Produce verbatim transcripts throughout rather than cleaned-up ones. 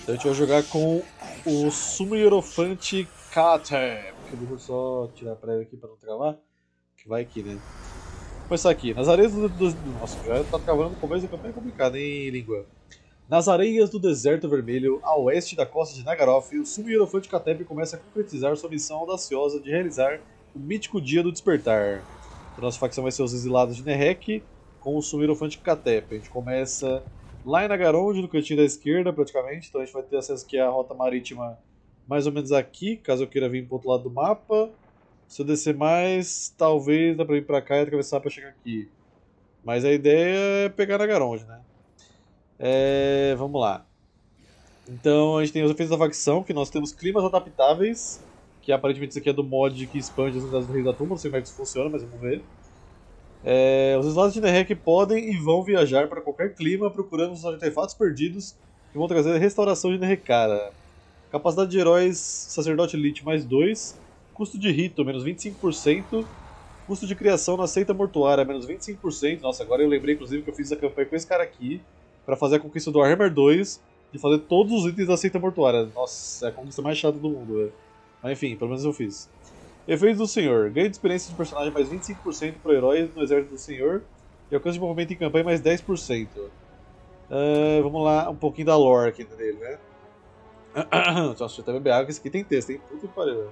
Então a gente vai jogar com o Sumo Hierofante Katep. Deixa eu só tirar a prévia aqui pra não travar. Que vai aqui, né? Vou começar aqui. Nas areias do, do, do... Nossa, já tá cavando no começo da campanha, é complicado, hein, língua? Nas areias do Deserto Vermelho, a oeste da costa de Nagaroth, o Sumo Hierofante Katep começa a concretizar sua missão audaciosa de realizar o mítico Dia do Despertar. A nossa facção vai ser os exilados de Nerek com o Sumo Hierofante Katep. A gente começa lá em Nagaronde, no cantinho da esquerda, praticamente. Então a gente vai ter acesso aqui à rota marítima mais ou menos aqui, caso eu queira vir para o outro lado do mapa. Se eu descer mais, talvez dá pra vir pra cá e atravessar pra chegar aqui. Mas a ideia é pegar Nagaronde, né? É, vamos lá. Então a gente tem os efeitos da facção, que nós temos climas adaptáveis, que aparentemente isso aqui é do mod que expande as unidades do Rei da Tumba, não sei como é que isso funciona, mas vamos ver. É, os exilados de Nerek podem e vão viajar para qualquer clima procurando os artefatos perdidos que vão trazer a restauração de Nerrekara. Capacidade de heróis Sacerdote Elite mais dois, custo de rito menos vinte e cinco por cento, custo de criação na seita mortuária menos vinte e cinco por cento. Nossa, agora eu lembrei inclusive que eu fiz a campanha com esse cara aqui para fazer a conquista do Warhammer dois e fazer todos os itens da seita mortuária. Nossa, é a conquista mais chata do mundo, velho. Mas enfim, pelo menos eu fiz. Efeitos do Senhor. Ganho de experiência de personagem mais vinte e cinco por cento para heróis no exército do Senhor e alcance de movimento em campanha mais dez por cento. Uh, vamos lá, um pouquinho da lore aqui dele, né? Nossa, deixa eu até beber água, que esse aqui tem texto, hein? Puta que pariu, velho.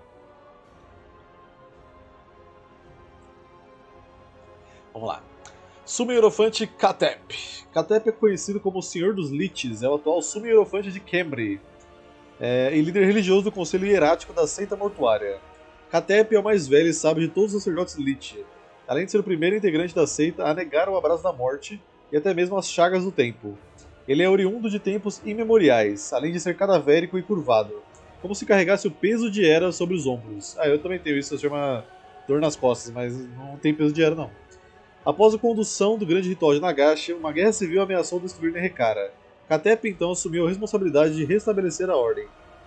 Vamos lá. Sumo Hierofante Katep. Katep é conhecido como o Senhor dos Liches, é o atual Sumo Hierofante de Khemri é, e líder religioso do Conselho Hierático da Seita Mortuária. Katep é o mais velho e sábio de todos os sacerdotes Lich, além de ser o primeiro integrante da seita a negar o abraço da morte e até mesmo as chagas do tempo. Ele é oriundo de tempos imemoriais, além de ser cadavérico e curvado, como se carregasse o peso de Hera sobre os ombros. Ah, eu também tenho isso, se chama dor nas costas, mas não tem peso de Hera não. Após a condução do grande ritual de Nagash, uma guerra civil ameaçou destruir Nerrekara. Katep então assumiu a responsabilidade de restabelecer a ordem.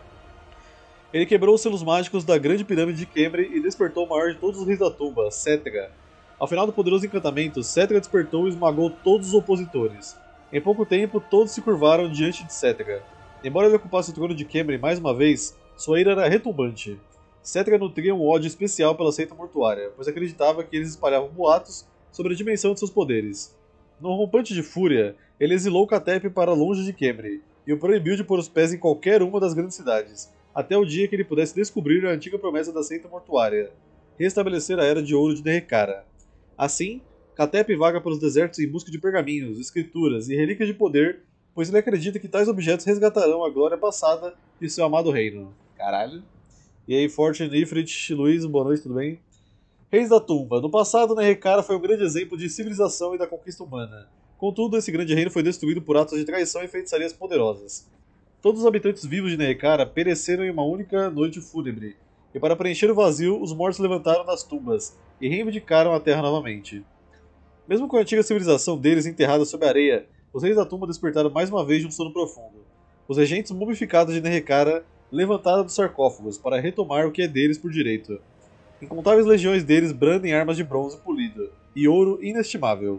Ele quebrou os selos mágicos da grande pirâmide de Khemri e despertou o maior de todos os reis da tumba, Setga. Ao final do poderoso encantamento, Setga despertou e esmagou todos os opositores. Em pouco tempo, todos se curvaram diante de Setga. Embora ele ocupasse o trono de Khemri mais uma vez, sua ira era retumbante. Setga nutria um ódio especial pela seita mortuária, pois acreditava que eles espalhavam boatos sobre a dimensão de seus poderes. Num rompante de fúria, ele exilou Katep para longe de Khemri e o proibiu de pôr os pés em qualquer uma das grandes cidades, até o dia que ele pudesse descobrir a antiga promessa da seita mortuária, restabelecer a Era de Ouro de Nerrekara. Assim, Katep vaga pelos desertos em busca de pergaminhos, escrituras e relíquias de poder, pois ele acredita que tais objetos resgatarão a glória passada de seu amado reino. Caralho. E aí, Fortune, Ifrit, Luiz, boa noite, tudo bem? Reis da Tumba. No passado, Nerrekara foi um grande exemplo de civilização e da conquista humana. Contudo, esse grande reino foi destruído por atos de traição e feitiçarias poderosas. Todos os habitantes vivos de Nerrekara pereceram em uma única noite fúnebre, e para preencher o vazio, os mortos levantaram das tumbas e reivindicaram a terra novamente. Mesmo com a antiga civilização deles enterrada sob a areia, os Reis da Tumba despertaram mais uma vez de um sono profundo. Os regentes mumificados de Nerrekara levantaram dos sarcófagos para retomar o que é deles por direito. Incontáveis legiões deles brandem armas de bronze polido e ouro inestimável.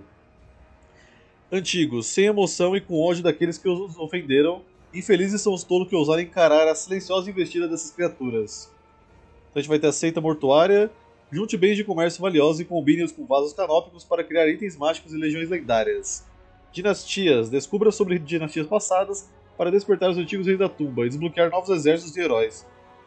Antigos, sem emoção e com ódio daqueles que os ofenderam, infelizes são os tolos que ousaram encarar a silenciosa investida dessas criaturas. Então a gente vai ter a seita mortuária, junte bens de comércio valiosos e combine-os com vasos canópicos para criar itens mágicos e legiões lendárias. Dinastias, descubra sobre dinastias passadas para despertar os antigos reis da tumba e desbloquear novos exércitos de heróis.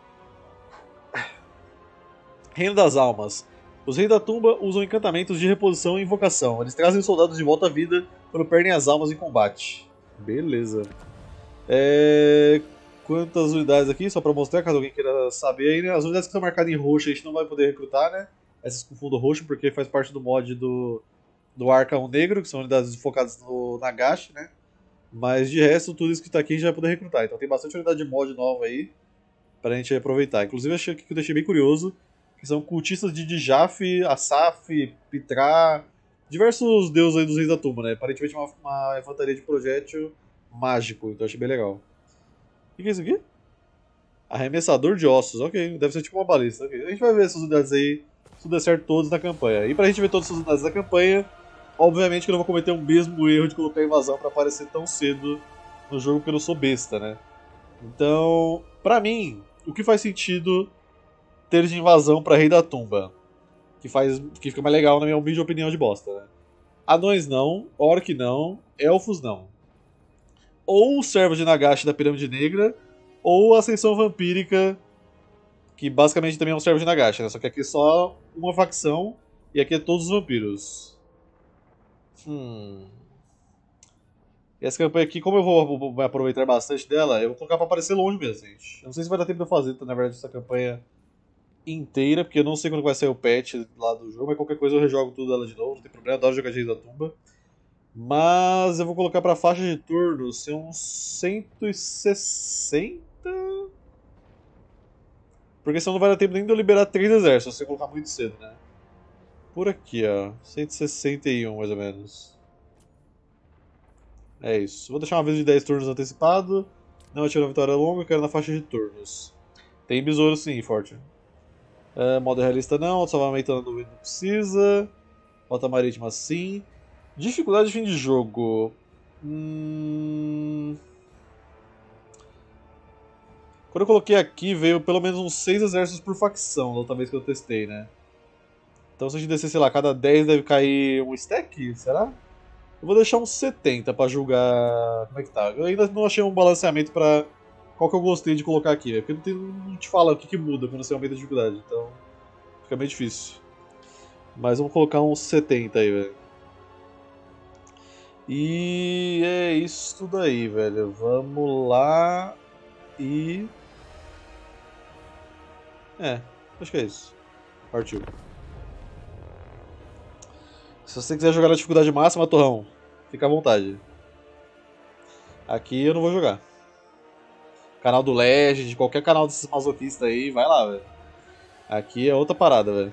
Reino das Almas. Os reis da tumba usam encantamentos de reposição e invocação. Eles trazem os soldados de volta à vida quando perdem as almas em combate. Beleza. É... Quantas unidades aqui? Só pra mostrar, caso alguém queira saber aí, né? As unidades que estão marcadas em roxo a gente não vai poder recrutar, né? Essas com fundo roxo, porque faz parte do mod do, do Arcaon Negro, que são unidades focadas no Nagash, né? Mas de resto, tudo isso que tá aqui a gente vai poder recrutar. Então tem bastante unidade de mod nova aí pra gente aproveitar. Inclusive, achei que eu deixei bem curioso, que são cultistas de Djaf, Asaf, Pitra, diversos deuses aí dos Reis da Tumba, né? Aparentemente uma, uma infantaria de projétil mágico, então achei bem legal. O que é isso aqui? Arremessador de ossos, ok. Deve ser tipo uma balista. Okay. A gente vai ver essas unidades aí, se tudo der certo, todos na campanha. E pra gente ver todas essas unidades na campanha, obviamente que eu não vou cometer o mesmo erro de colocar a invasão pra aparecer tão cedo no jogo porque eu não sou besta, né? Então, pra mim, o que faz sentido ter de invasão pra Rei da Tumba? Que, faz, que fica mais legal na minha humilde opinião de bosta, né? Anões não, Orc não, Elfos não. Ou o servo de Nagashi da Pirâmide Negra, ou a Ascensão Vampírica, que basicamente também é um servo de Nagashi, né? Só que aqui é só uma facção e aqui é todos os vampiros. Hum. E essa campanha aqui, como eu vou, vou aproveitar bastante dela, eu vou colocar pra aparecer longe mesmo, gente. Eu não sei se vai dar tempo de eu fazer, na verdade, essa campanha inteira, porque eu não sei quando vai sair o patch lá do jogo, mas qualquer coisa eu rejogo tudo dela de novo, não tem problema, eu adoro jogar de Rei da Tumba. Mas eu vou colocar pra faixa de turno ser uns cento e sessenta. Porque senão não vai dar tempo nem de eu liberar três exércitos, se eu colocar muito cedo, né? Por aqui, ó. cento e sessenta e um mais ou menos. É isso. Vou deixar uma vez de dez turnos antecipado. Não atiro a vitória longa, eu quero na faixa de turnos. Tem besouro sim, forte. Uh, modo realista não, salvamento na nuvem não precisa. Rota marítima sim. Dificuldade de fim de jogo. Hum... Quando eu coloquei aqui, veio pelo menos uns seis exércitos por facção, da outra vez que eu testei, né? Então se a gente descer, sei lá, cada dez deve cair um stack, será? Eu vou deixar uns setenta pra julgar como é que tá. Eu ainda não achei um balanceamento pra qual que eu gostei de colocar aqui, né? Porque não, tem, não te fala o que, que muda quando você aumenta a dificuldade, então fica meio difícil. Mas vamos colocar uns setenta aí, velho. E é isso daí, velho. Vamos lá e... É, acho que é isso. Partiu. Se você quiser jogar na dificuldade máxima, Torrão, fica à vontade. Aqui eu não vou jogar. Canal do Legend, qualquer canal desses masoquistas aí, vai lá, velho. Aqui é outra parada, velho.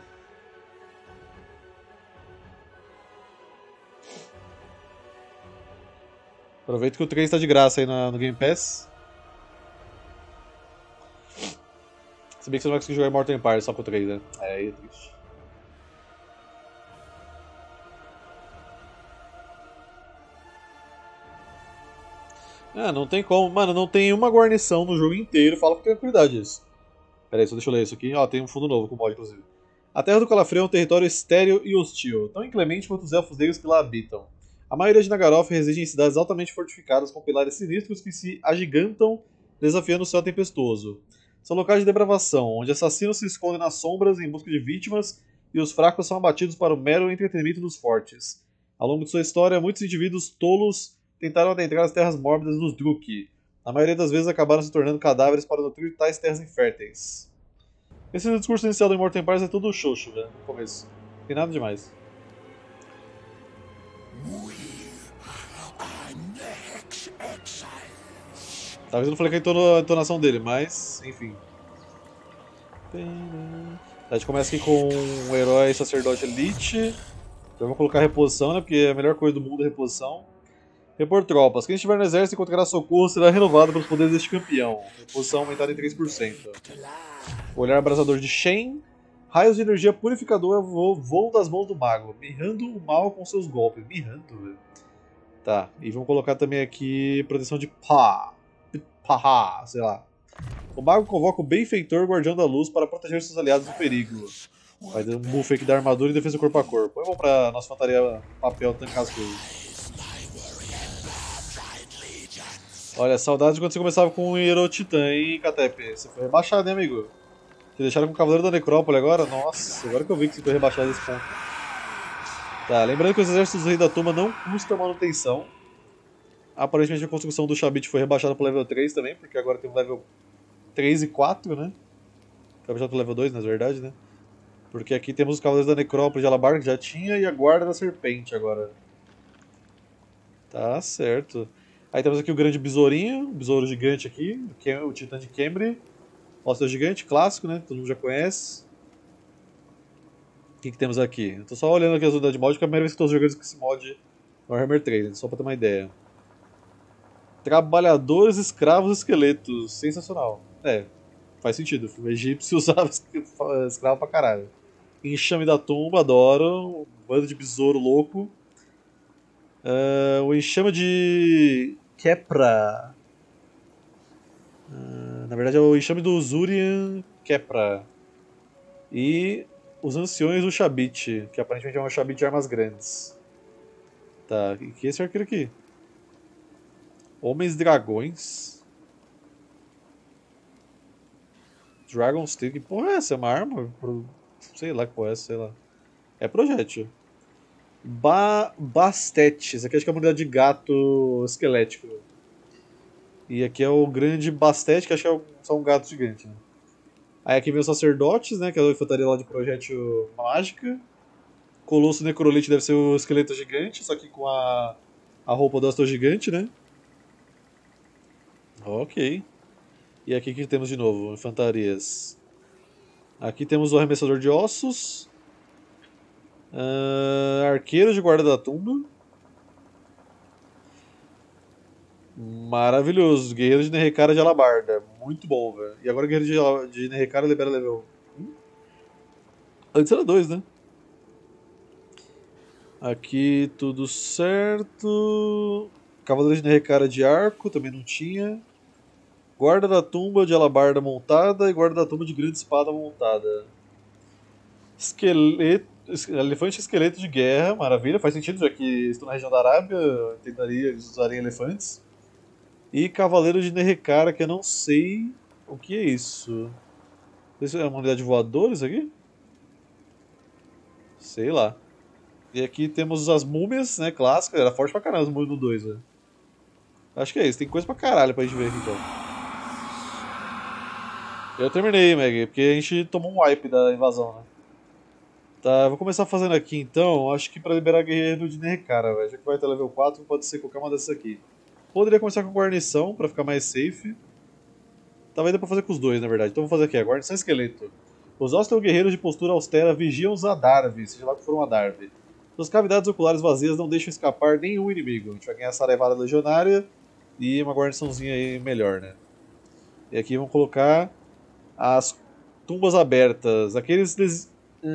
Aproveita que o três tá de graça aí no, no Game Pass. Se bem que você não vai conseguir jogar Immortal Empire só com o três, né? É, aí é triste. Ah, não tem como. Mano, não tem uma guarnição no jogo inteiro. Fala com tranquilidade isso. Pera aí, só deixa eu ler isso aqui. Ó, tem um fundo novo com mod, inclusive. A Terra do Calafrio é um território estéril e hostil, tão inclemente quanto os elfos negros que lá habitam. A maioria de Nagaroth reside em cidades altamente fortificadas com pilares sinistros que se agigantam, desafiando o céu tempestuoso. São locais de depravação, onde assassinos se escondem nas sombras em busca de vítimas e os fracos são abatidos para o mero entretenimento dos fortes. Ao longo de sua história, muitos indivíduos tolos tentaram adentrar as terras mórbidas dos Druk. Na maioria das vezes acabaram se tornando cadáveres para nutrir tais terras inférteis. Esse discurso inicial do Immortal Empires é todo xoxo, velho, no começo. Não tem nada demais. Talvez eu não falei com a entonação dele, mas, enfim. A gente começa aqui com um herói sacerdote elite. Então vamos colocar reposição, né? Porque a melhor coisa do mundo é reposição. Repor tropas. Quem estiver no exército e encontrar socorro será renovado pelos poderes deste campeão. Reposição aumentada em três por cento. Olhar abrasador de Shen. Raios de energia purificadora voam das mãos do mago, mirrando o mal com seus golpes. Mirrando, velho. Tá, e vamos colocar também aqui proteção de pá. Pá, sei lá. O mago convoca o benfeitor guardião da luz para proteger seus aliados do perigo. Vai dar um buff aqui da armadura e defesa corpo a corpo. É bom pra nossa infantaria papel tancar as coisas. Olha, saudades de quando você começava com o Hero Titã, hein, Catep? Você foi rebaixado, hein, amigo? Te deixaram com o Cavaleiro da Necrópole agora? Nossa, agora que eu vi que você foi rebaixado desse ponto. Tá, lembrando que os exércitos do Rei da Tumba não custam manutenção. Aparentemente a construção do Shabit foi rebaixada para o level três também, porque agora tem o level três e quatro, né? Foi rebaixado para o level dois, na verdade, né? Porque aqui temos os Cavaleiros da Necrópole de Alabar, que já tinha, e a Guarda da Serpente agora. Tá certo. Aí temos aqui o grande besourinho, o besouro gigante aqui, o Titã de Khemri. Monstro gigante, clássico, né? Todo mundo já conhece. O que, que temos aqui? Eu tô só olhando aqui as unidades de mod, porque é a primeira vez que eu tô jogando com esse mod no Warhammer três, né? Só pra ter uma ideia. Trabalhadores, escravos, esqueletos. Sensacional. É, faz sentido. O egípcio usava escravo pra caralho. Enxame da Tumba, adoro. Um bando de besouro louco. Uh, o enxame de Kepra. Uh, na verdade é o enxame do Uzurian Kepra. E os anciões do Shabit, que aparentemente é um Shabit de armas grandes. Tá, e que é esse arqueiro aqui? Homens dragões. Dragon Stick. Que porra é essa? É uma arma? Sei lá que porra é essa, sei lá. É projétil. Ba Bastet. Esse aqui acho que é uma unidade de gato esquelético. E aqui é o grande Bastet, que acho que é só um gato gigante. Né? Aí aqui vem os sacerdotes, né? Que é a infantaria lá de projétil mágica. Colosso Necrolite deve ser o esqueleto gigante, só que com a, a roupa do Astor gigante, né? Ok. E aqui o que temos de novo? Infantarias. Aqui temos o arremessador de ossos. Uh, arqueiro de guarda da tumba. Maravilhoso. Guerreiro de Nerrekara de alabarda. Muito bom, velho. E agora o guerreiro de, de Nerrekara libera level um. Antes era dois, né? Aqui tudo certo. Cavaleiro de Nerrekara de arco, também não tinha. Guarda da tumba de alabarda montada e guarda da tumba de grande espada montada. Esqueleto, elefante esqueleto de guerra, maravilha, faz sentido, já que estou na região da Arábia, eu tentaria eles usarem elefantes. E Cavaleiro de Nerrekara, que eu não sei o que é isso. Isso é uma unidade voadora isso aqui? Sei lá. E aqui temos as múmias, né, clássicas, era forte pra caramba as múmias do dois, velho. Acho que é isso, tem coisa pra caralho pra gente ver aqui então. Eu terminei, Meg, porque a gente tomou um wipe da invasão, né? Tá, vou começar fazendo aqui então, acho que pra liberar guerreiro de Nerrekara, velho. Já que vai ter level quatro, pode ser qualquer uma dessas aqui. Poderia começar com guarnição, pra ficar mais safe. Talvez dê pra fazer com os dois, na verdade. Então vou fazer aqui, a guarnição esqueleto. Os ossos guerreiros de postura austera vigiam os Adarve, seja lá que for um Adarve. Suas cavidades oculares vazias não deixam escapar nenhum inimigo. A gente vai ganhar essa levada legionária e uma guarniçãozinha aí melhor, né? E aqui vamos colocar as tumbas abertas. Aqueles, des...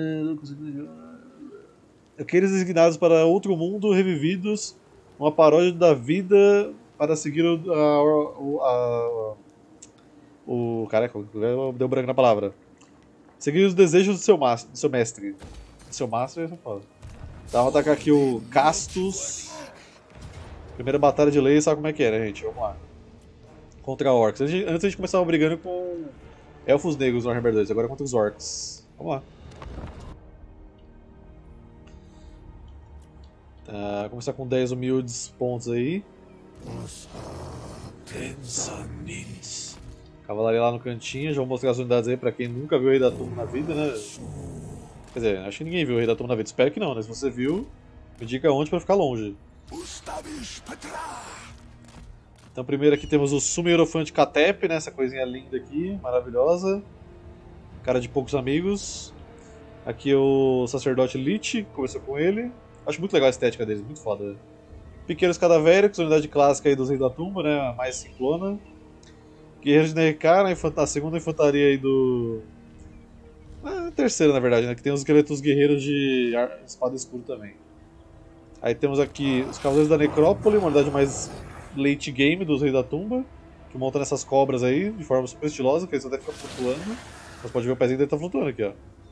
Aqueles designados para outro mundo revividos. Uma paródia da vida para seguir o... A, a, a, o caraca, deu branco na palavra. Seguir os desejos do seu, do seu mestre. Do seu mestre, eu não falo. Tá, vamos atacar aqui o Castus. Primeira batalha de lei, sabe como é que é, né, gente? Vamos lá. Contra orcs. Antes a gente começava brigando com elfos negros no Warhammer dois, agora contra os orcs. Vamos lá. Tá, vou começar com dez humildes pontos aí. Cavalaria lá no cantinho, já vou mostrar as unidades aí pra quem nunca viu o Rei da Tumba na vida, né? Quer dizer, acho que ninguém viu o Rei da Tumba na vida, espero que não, né? Se você viu, me diga onde pra ficar longe. Então primeiro aqui temos o Sumo Hierofante Katep, né? Essa coisinha linda aqui, maravilhosa. Cara de poucos amigos. Aqui o Sacerdote Lich, conversou com ele. Acho muito legal a estética deles, muito foda. Pequenos Cadavéricos, unidade clássica aí dos Reis da Tumba, né? A mais ciclona. Guerreiros de Nerrekara, a segunda infantaria aí do... Ah, a terceira, na verdade, né? Que tem os esqueletos guerreiros de espada escura também. Aí temos aqui os Cavaleiros da Necrópole, uma unidade mais late game dos Reis da Tumba, que montam essas cobras aí de forma super estilosa, que eles até ficam flutuando. Você pode ver o pezinho dele tá flutuando aqui, ó.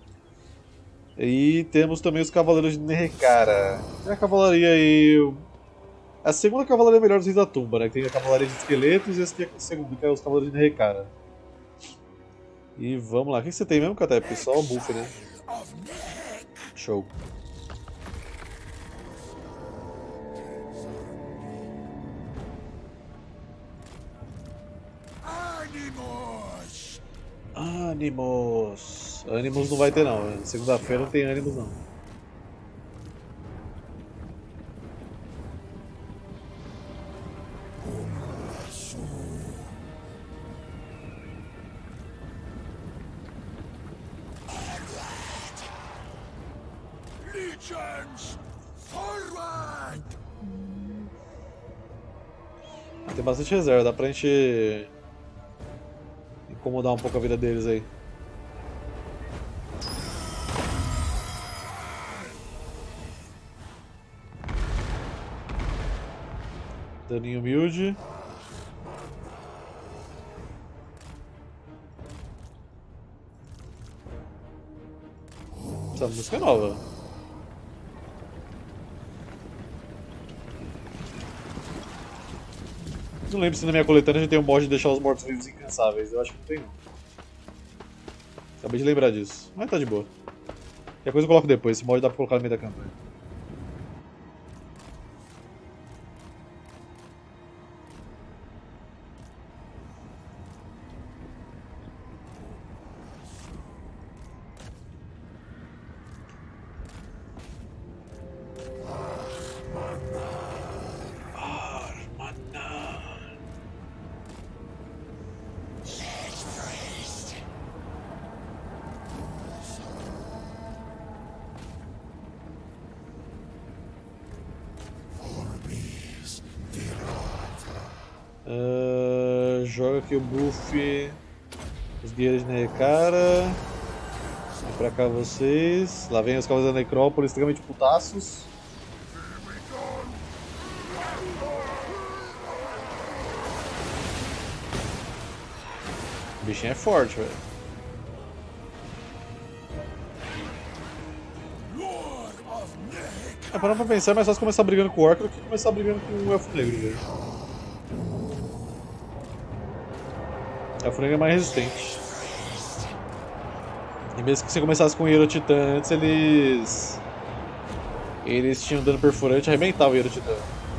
E temos também os Cavaleiros de Nerrekara. É a cavalaria aí... A segunda cavalaria melhor dos Reis da Tumba, né? Que tem a cavalaria de esqueletos e esse aqui é a segunda, que é os Cavaleiros de Nerrekara. E vamos lá. O que você tem mesmo, Katep? Só o buff, né? Show. Animos! Animos não vai ter não. Segunda-feira não tem Animos não. Tem bastante reserva, dá pra gente incomodar um pouco a vida deles aí. Daninho humilde. Essa música é nova. Não lembro se na minha coletânea já tem um mod de deixar os mortos-vivos incansáveis. Eu acho que não tem não. Acabei de lembrar disso. Mas tá de boa. Qualquer coisa eu coloco depois. Esse mod dá pra colocar no meio da campanha. Uh, joga aqui o buff. Os guerreiros de Nekara. Vem pra cá vocês. Lá vem os cavaleiros da Necrópolis, extremamente putaços. O bichinho é forte, velho. É, parando pra pensar, é mais fácil começar brigando com o Orc do que começar brigando com o Elfo Negro, velho. O Elfo Negro é mais resistente. E mesmo que você começasse com o Hero Titã antes, eles... Eles tinham dano perfurante e arrebentava o Hero Titã.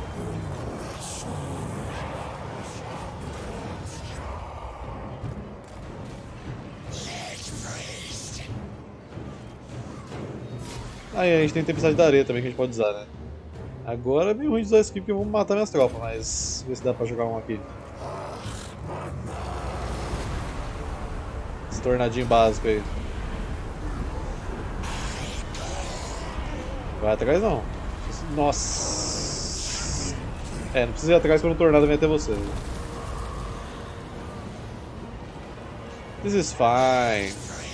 Aí a gente tem Tempestade da Areia também que a gente pode usar, né? Agora é meio ruim de usar esse aqui porque eu vou matar minhas tropas, mas ver se dá pra jogar um aqui. Esse tornadinho básico aí. Vai atrás não. Nossa. É, não precisa ir atrás quando o tornado vem até você. This is fine.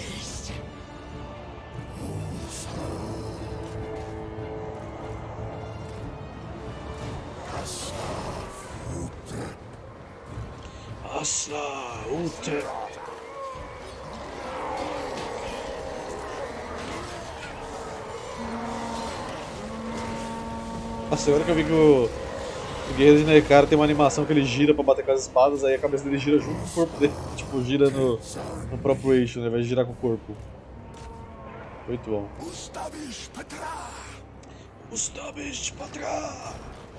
Asla Utep. Nossa, agora que eu vi que o, o Guerreiro de Nekara tem uma animação que ele gira pra bater com as espadas, aí a cabeça dele gira junto com o corpo dele. Tipo, gira no, no próprio eixo, né? Vai girar com o corpo. Muito bom. Ustabish Patra! Ustabish Patra!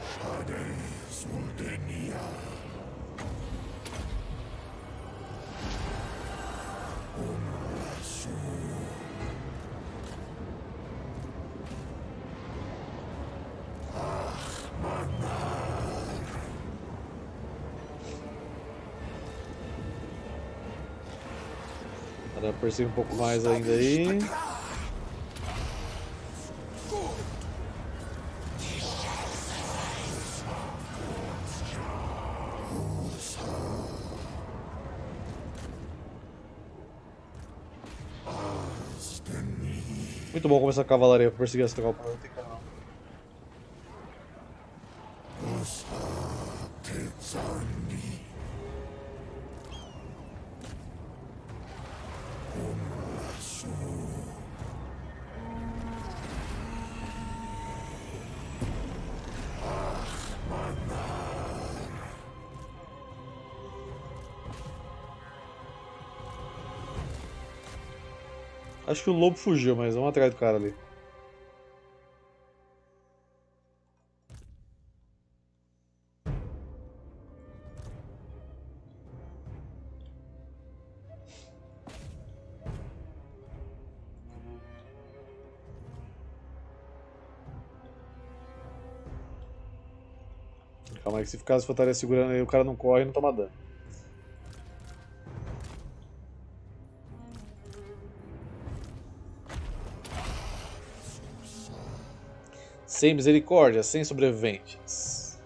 Dá pra perceber um pouco mais ainda aí. Muito bom começar a cavalaria pra perseguir essa tropa, não tem como não. Acho que o lobo fugiu, mas vamos atrás do cara ali. Calma aí que se ficar as fortalezas segurando aí, o cara não corre e não toma dano. Sem misericórdia, sem sobreviventes.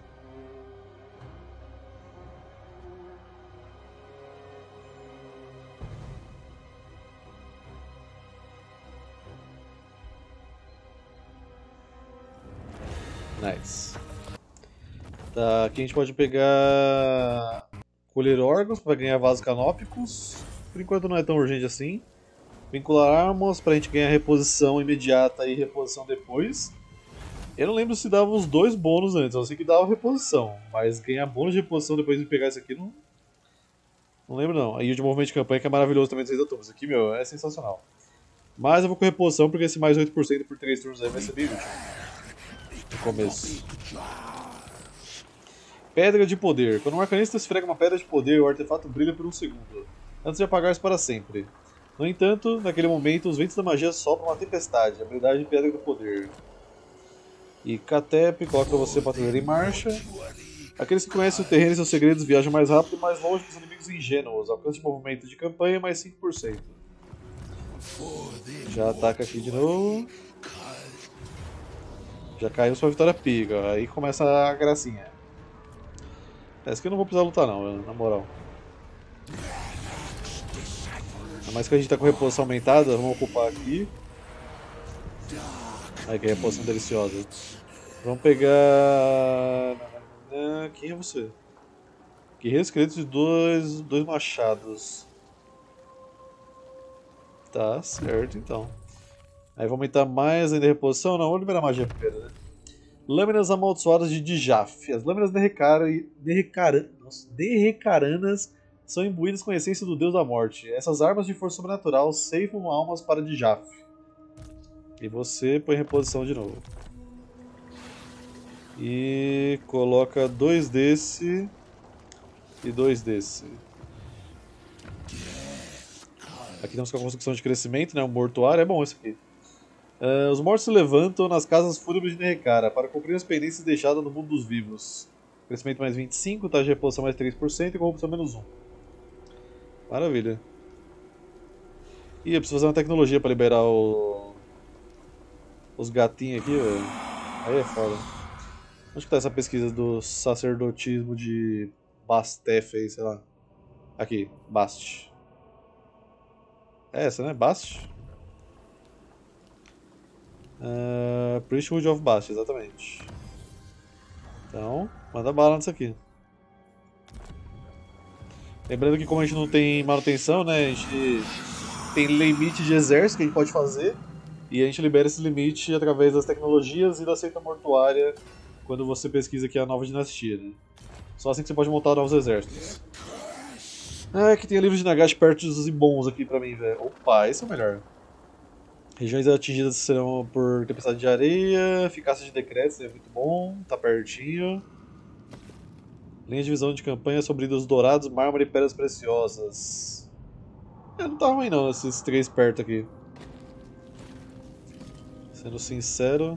Nice. Tá, aqui a gente pode pegar... colher órgãos para ganhar vasos canópicos. Por enquanto não é tão urgente assim. Vincular armas para a gente ganhar reposição imediata e reposição depois. Eu não lembro se dava os dois bônus antes, eu sei que dava reposição. Mas ganhar bônus de reposição depois de pegar isso aqui não... Não lembro não. Aí o de movimento de campanha que é maravilhoso também dos reis da turma. Isso aqui, meu, é sensacional. Mas eu vou com reposição porque esse mais oito por cento por três turnos aí vai ser bem útil. No começo. Pedra de poder. Quando um arcanista esfrega uma pedra de poder, o artefato brilha por um segundo, antes de apagar-se para sempre. No entanto, naquele momento, os ventos da magia sopram uma tempestade, habilidade de pedra do poder. E Catep coloca você para trazer em marcha. Aqueles que conhecem o terreno e seus segredos viajam mais rápido e mais longe que os inimigos ingênuos. Alcance de movimento de campanha mais cinco por cento. Já ataca aqui de novo. Já caiu sua vitória pica. Aí começa a gracinha. Essa que eu não vou precisar lutar não, na moral. Ainda mais que a gente tá com reposição aumentada, vamos ocupar aqui. Aí que é reposição deliciosa. Vamos pegar... Quem é você? Guerreiro esqueleto de dois, dois machados. Tá certo então. Aí vou aumentar mais ainda a reposição. Não, vou liberar magia primeiro, né? Lâminas amaldiçoadas de Dijaf. As lâminas derrecaranas são imbuídas com a essência do Deus da Morte. Essas armas de força sobrenatural ceifam almas para Dijaf. E você põe reposição de novo. E coloca dois desse e dois desse. Aqui temos com a construção de crescimento, né? O mortuário é bom esse aqui. Uh, os mortos se levantam nas casas fúnebres de Nerekara para cumprir as pendências deixadas no mundo dos vivos. Crescimento mais vinte e cinco, taxa de reposição mais três por cento e corrupção menos um. Maravilha. Ih, eu preciso fazer uma tecnologia para liberar o... os gatinhos aqui, velho. Aí é foda. Onde que tá essa pesquisa do sacerdotismo de Bastef aí, sei lá. Aqui, Bast. É essa, né? Bast? Uh, Priesthood of Bast, exatamente. Então, manda bala nisso aqui. Lembrando que como a gente não tem manutenção, né, a gente tem limite de exército que a gente pode fazer. E a gente libera esse limite através das tecnologias e da seita mortuária quando você pesquisa aqui a nova dinastia, né? Só assim que você pode montar novos exércitos. Ah, que tem livro de Nagash perto dos bons aqui pra mim, velho. Opa, esse é o melhor. Regiões atingidas serão por tempestade de areia, eficácia de decretos, é muito bom, tá pertinho. Linha de visão de campanha sobre ídolos dourados, mármore e pedras preciosas. É, não tá ruim não, esses três perto aqui. Sendo sincero.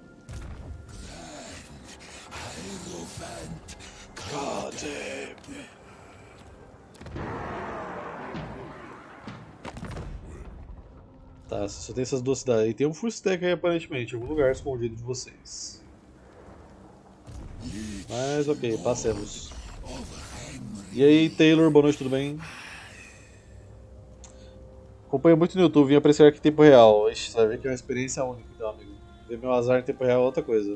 Tá, só tem essas duas cidades. E tem um full stack aí aparentemente, em algum lugar escondido de vocês. Mas ok, passemos. E aí, Taylor, boa noite, tudo bem? Acompanho muito no YouTube, vim apreciar aqui em tempo real. Ixi, você vai ver que é uma experiência única, então, amigo. Ver meu azar em tempo real é outra coisa.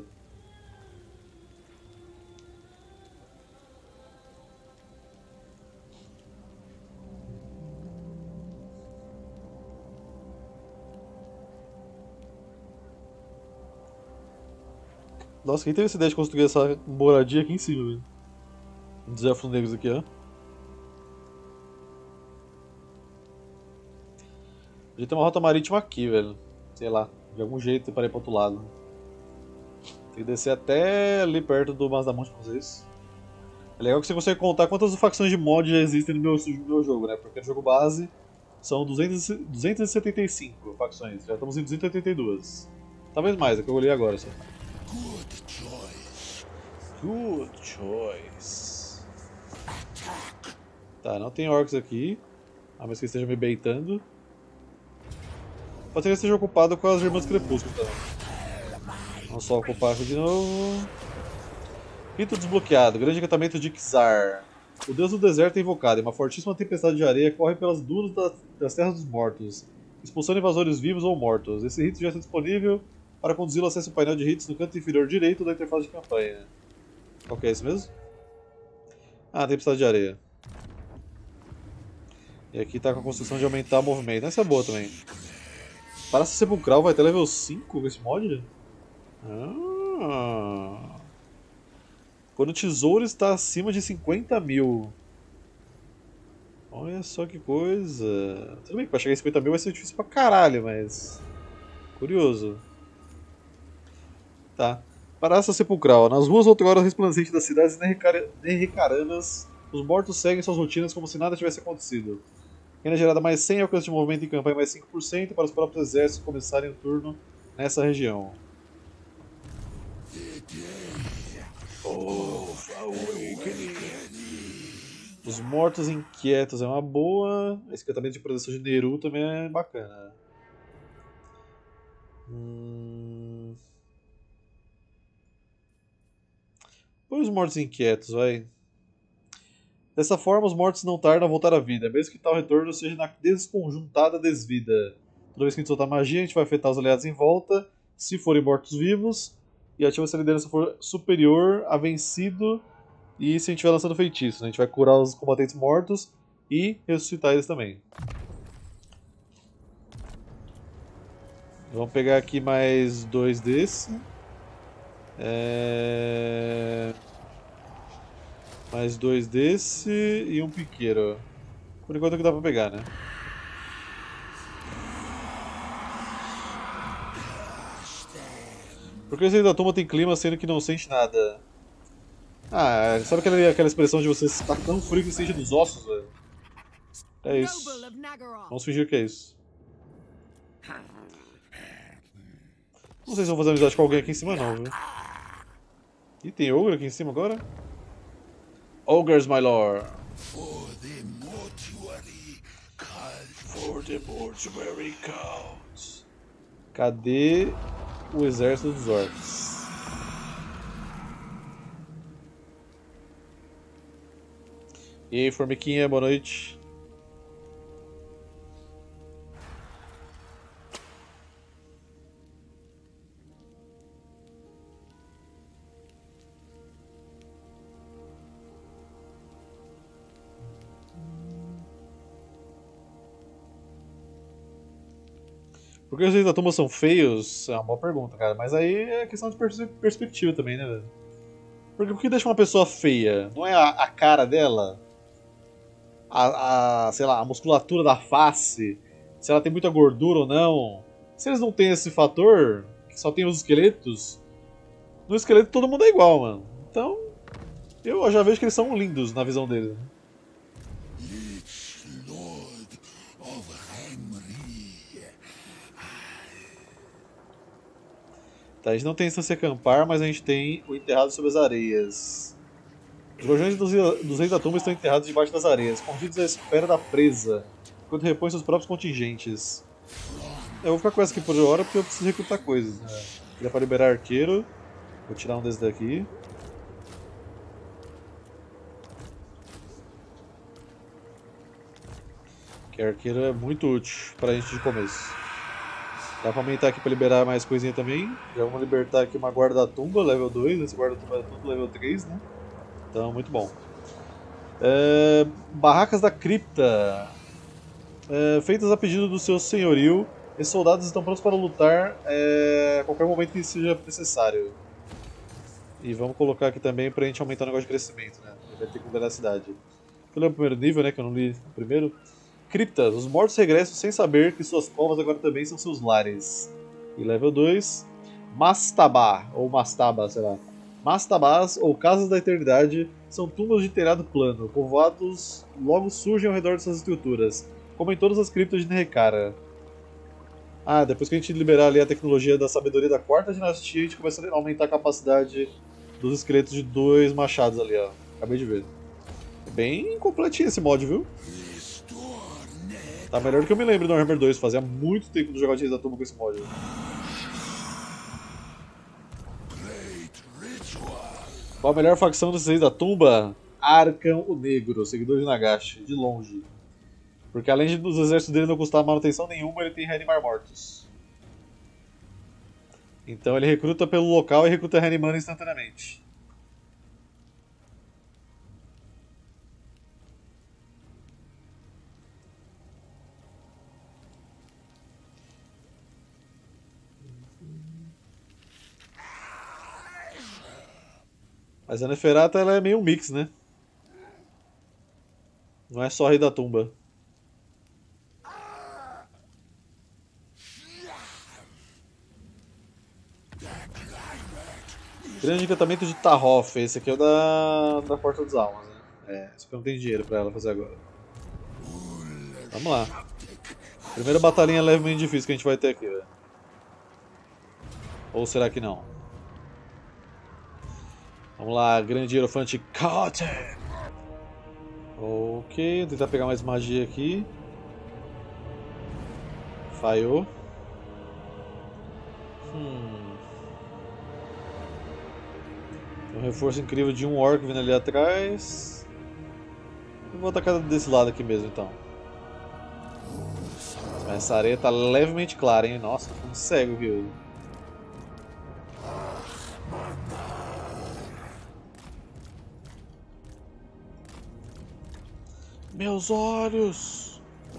Nossa, quem teve essa ideia de construir essa moradia aqui em cima, velho? Dos elfos negros aqui, ó. Podia ter uma rota marítima aqui, velho. Sei lá, de algum jeito para ir pro outro lado. Tem que descer até ali perto do Mazdamonte pra fazer isso. É legal que você consegue contar quantas facções de mod já existem no meu, no meu jogo, né? Porque no jogo base são duzentas, duzentas e setenta e cinco facções, já estamos em duzentas e oitenta e duas. Talvez mais, é que eu olhei agora só. Good choice. Good choice. Tá, não tem orcs aqui. A menos que esteja me baitando. Pode ser que esteja ocupado com as Irmãs Crepúsculo também. Vamos só ocupar aqui de novo. Rito desbloqueado. Grande encantamento de Xar. O deus do deserto é invocado e uma fortíssima tempestade de areia corre pelas dunas das, das terras dos mortos, expulsando invasores vivos ou mortos. Esse rito já está disponível para conduzi-lo ao acesso ao painel de ritos no canto inferior direito da interface de campanha. Qual que é esse mesmo? Ah, tempestade de areia. E aqui tá com a construção de aumentar o movimento. Essa é boa também. Palácio Sepulcral vai até level cinco com esse mod? Ah. Quando o tesouro está acima de cinquenta mil. Olha só que coisa. Tudo bem que pra chegar em cinquenta mil vai ser difícil pra caralho, mas... curioso. Tá. Praça Sepulcral. Nas ruas outrora resplandecentes das cidades nerricaranas, os mortos seguem suas rotinas como se nada tivesse acontecido. Renda gerada mais cem, alcance de movimento em campanha mais cinco por cento para os próprios exércitos começarem o turno nessa região. Oh, os mortos inquietos é uma boa. Esse encantamento de proteção de Neru também é bacana. Hum... Põe os mortos inquietos, vai. Dessa forma, os mortos não tardam a voltar à vida, mesmo que tal retorno seja na desconjuntada desvida. Toda vez que a gente soltar magia, a gente vai afetar os aliados em volta, se forem mortos-vivos, e ativa se a liderança for superior a vencido, e se a gente estiver lançando feitiço, né? A gente vai curar os combatentes mortos e ressuscitar eles também. Vamos pegar aqui mais dois desse. É... Mais dois desse e um piqueiro. Por enquanto é o que dá pra pegar, né? Por que o Rei da Tumba tem clima sendo que não sente nada? Ah, sabe aquela, aquela expressão de você estar tão frio que sente dos ossos, velho? É isso. Vamos fingir que é isso. Não sei se vou fazer amizade com alguém aqui em cima não, viu? Ih, tem ogro aqui em cima agora? Ogres, my lord. For the mortuary cult. For the mortuary cult. Cadê o exército dos orcs? E aí, Formiquinha, boa noite. Por que os reis da tumba são feios? É uma boa pergunta, cara. Mas aí é questão de pers perspectiva também, né, velho? Porque o que deixa uma pessoa feia? Não é a, a cara dela? A, a, sei lá, a musculatura da face? Se ela tem muita gordura ou não? Se eles não têm esse fator, que só tem os esqueletos, no esqueleto todo mundo é igual, mano. Então, eu já vejo que eles são lindos na visão deles, né? Tá, a gente não tem instância acampar, mas a gente tem o enterrado sob as areias. Os guardiões dos, dos reis da tumba estão enterrados debaixo das areias, escondidos à espera da presa, enquanto repõem seus próprios contingentes. Eu vou ficar com essa aqui por hora porque eu preciso recrutar coisas, né? Dá pra liberar arqueiro. Vou tirar um desses daqui. Que arqueiro é muito útil pra gente de começo. Dá pra aumentar aqui pra liberar mais coisinha também. Já vamos libertar aqui uma guarda da tumba, level dois. Esse guarda da tumba é tudo level três, né? Então, muito bom. É, barracas da cripta. É, feitas a pedido do seu senhorio, esses soldados estão prontos para lutar é, a qualquer momento que seja necessário. E vamos colocar aqui também pra gente aumentar o negócio de crescimento, né? Vai ter que cuidar da cidade. Eu lembro o primeiro nível, né? Que eu não li o primeiro. Criptas. Os mortos regressam sem saber que suas covas agora também são seus lares. E level dois. Mastaba, ou Mastaba, sei lá. Mastabás, ou Casas da Eternidade, são túmulos de telhado plano. Povoados logo surgem ao redor dessas estruturas, como em todas as criptas de Nerrekara. Ah, depois que a gente liberar ali a tecnologia da sabedoria da quarta dinastia, a gente começa a aumentar a capacidade dos esqueletos de dois machados ali, ó. Acabei de ver. Bem completinho esse mod, viu? Tá melhor do que eu me lembro do Warhammer dois, fazia muito tempo de jogar de Reis da Tumba com esse mod. Qual a melhor facção dos Reis da Tumba? Arkham o Negro, seguidor de Nagashi, de longe. Porque além de dos exércitos dele não custar manutenção nenhuma, ele tem reanimar mortos. Então ele recruta pelo local e recruta reanimando instantaneamente. Mas a Neferata ela é meio um mix, né? Não é só Rei da Tumba. Grande encantamento de Tahoff. Esse aqui é o da, da Porta das Almas, né? É, só que eu não tenho dinheiro pra ela fazer agora. Vamos lá. Primeira batalhinha levemente difícil que a gente vai ter aqui, velho. Ou será que não? Vamos lá, grande hierofante Cotton. Ok, vou tentar pegar mais magia aqui. Falhou. Hum. Tem um reforço incrível de um orc vindo ali atrás. Eu vou atacar desse lado aqui mesmo então. Essa areia tá levemente clara, hein? Nossa, tô ficando cego aqui. Meus olhos!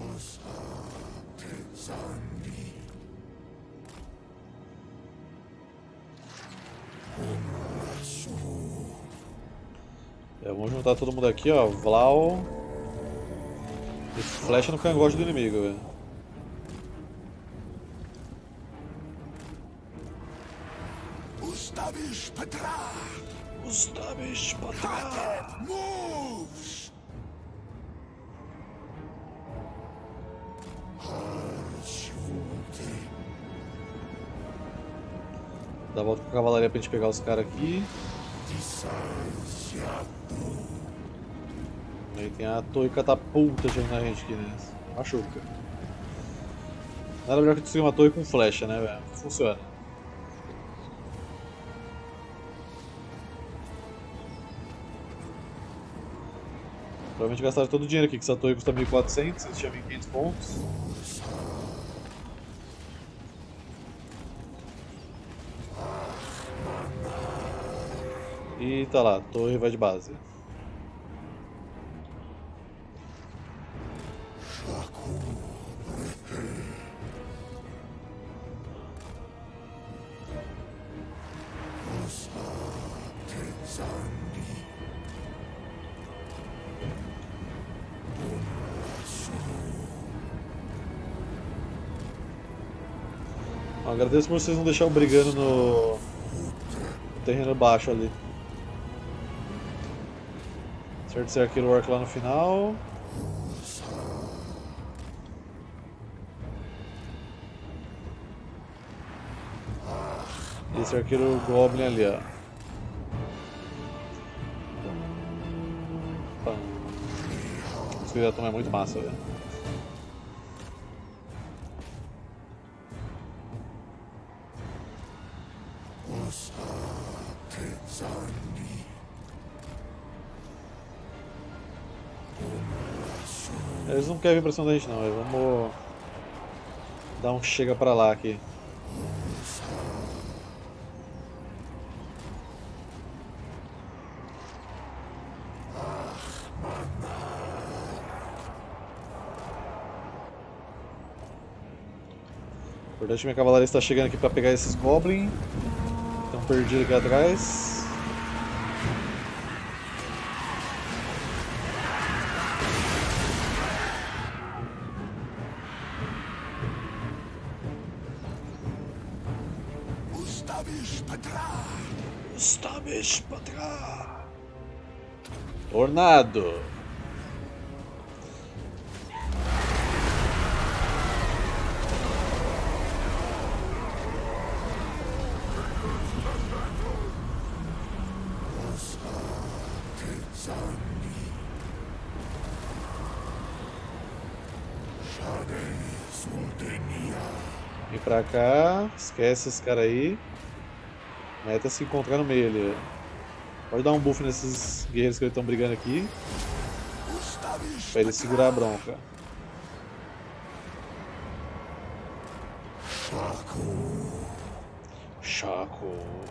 É, vamos juntar todo mundo aqui, ó. Vlau. E flecha no cangote do inimigo, velho. Ustabish Patra! Ustabish Patra! Moves! Dá a volta com a cavalaria pra gente pegar os caras aqui. Aí tem a torre catapulta chegando na gente aqui, né? Machuca. Nada melhor que destruir uma torre com flecha, né, velho? Funciona. Provavelmente gastaram todo o dinheiro aqui, que essa torre custa mil e quatrocentos, eles tinham mil e quinhentos pontos. E tá lá, torre vai de base. Agradeço por vocês não deixarem brigando no... no terreno baixo ali. Certo, esse arqueiro orc lá no final. E esse arqueiro goblin ali, ó. Esse Skeleton é muito massa, velho. Eles não querem vir pra cima da gente não, vamos dar um chega pra lá aqui. O importante é que minha cavalaria está chegando aqui pra pegar esses goblins. Estão perdidos aqui atrás. Ustabish Patra! Tornado! Vem pra cá, esquece esse cara aí. Meta se encontrar no meio ali. Pode dar um buff nesses guerreiros que estão brigando aqui. Pra ele segurar a bronca. Chaco.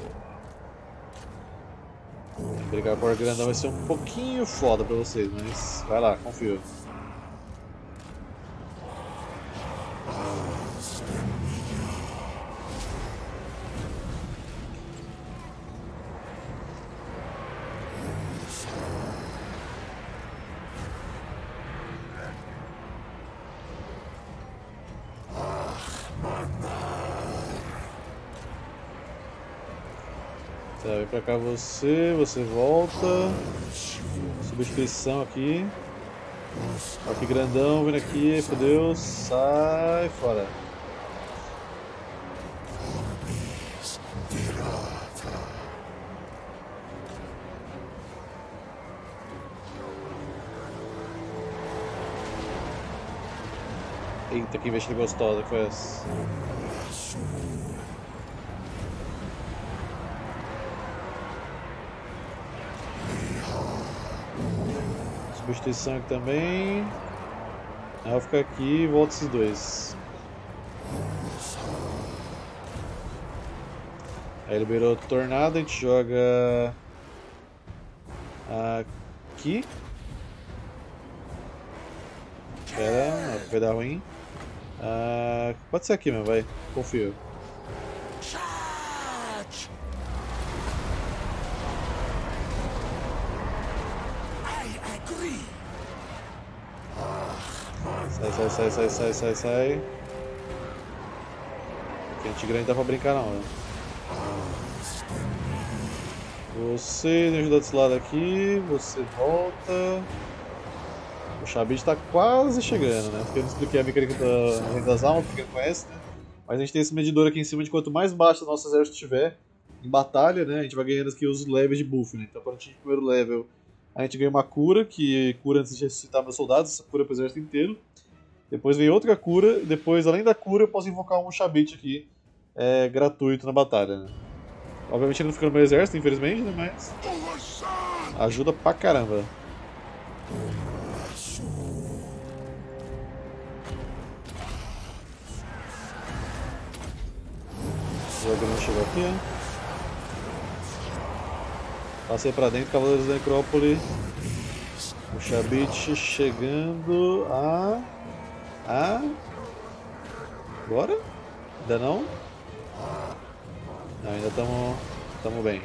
Brigar com o grandão vai ser um pouquinho foda pra vocês, mas vai lá, confio. Tá, vem pra cá você, você volta. Substituição aqui. Ó que grandão vindo aqui, fodeu, sai fora. Eita, que investida gostosa que foi essa. Substituição aqui também. Aí eu vou ficar aqui e volto esses dois. Aí liberou o tornado, a gente joga aqui. Pera, vai dar ruim. Uh, pode ser aqui mesmo, vai. Confio. Charge! I agree. Sai, sai, sai, sai, sai, sai, sai. Aqui, antigrande não dá pra brincar não, né? Você me ajuda desse lado aqui, você volta. O Chabit está quase chegando, né? Porque eu não expliquei a mecânica da Reino das Almas, porque não conhece, né? Mas a gente tem esse medidor aqui em cima de quanto mais baixo o nosso exército estiver em batalha, né? A gente vai ganhando aqui os levels de buff, né? Então quando a gente tem o primeiro level, a gente ganha uma cura, que cura antes de ressuscitar meus soldados, essa cura para o exército inteiro. Depois vem outra cura, e depois, além da cura, eu posso invocar um Chabit aqui, é, gratuito na batalha, né? Obviamente ele não fica no meu exército, infelizmente, né? Mas ajuda pra caramba. O Dragão chegou aqui, ó. Passei pra dentro, Cavaleiros da Necrópole. O Chabit chegando a... a... Bora? Ainda não? Não, ainda estamos estamos bem.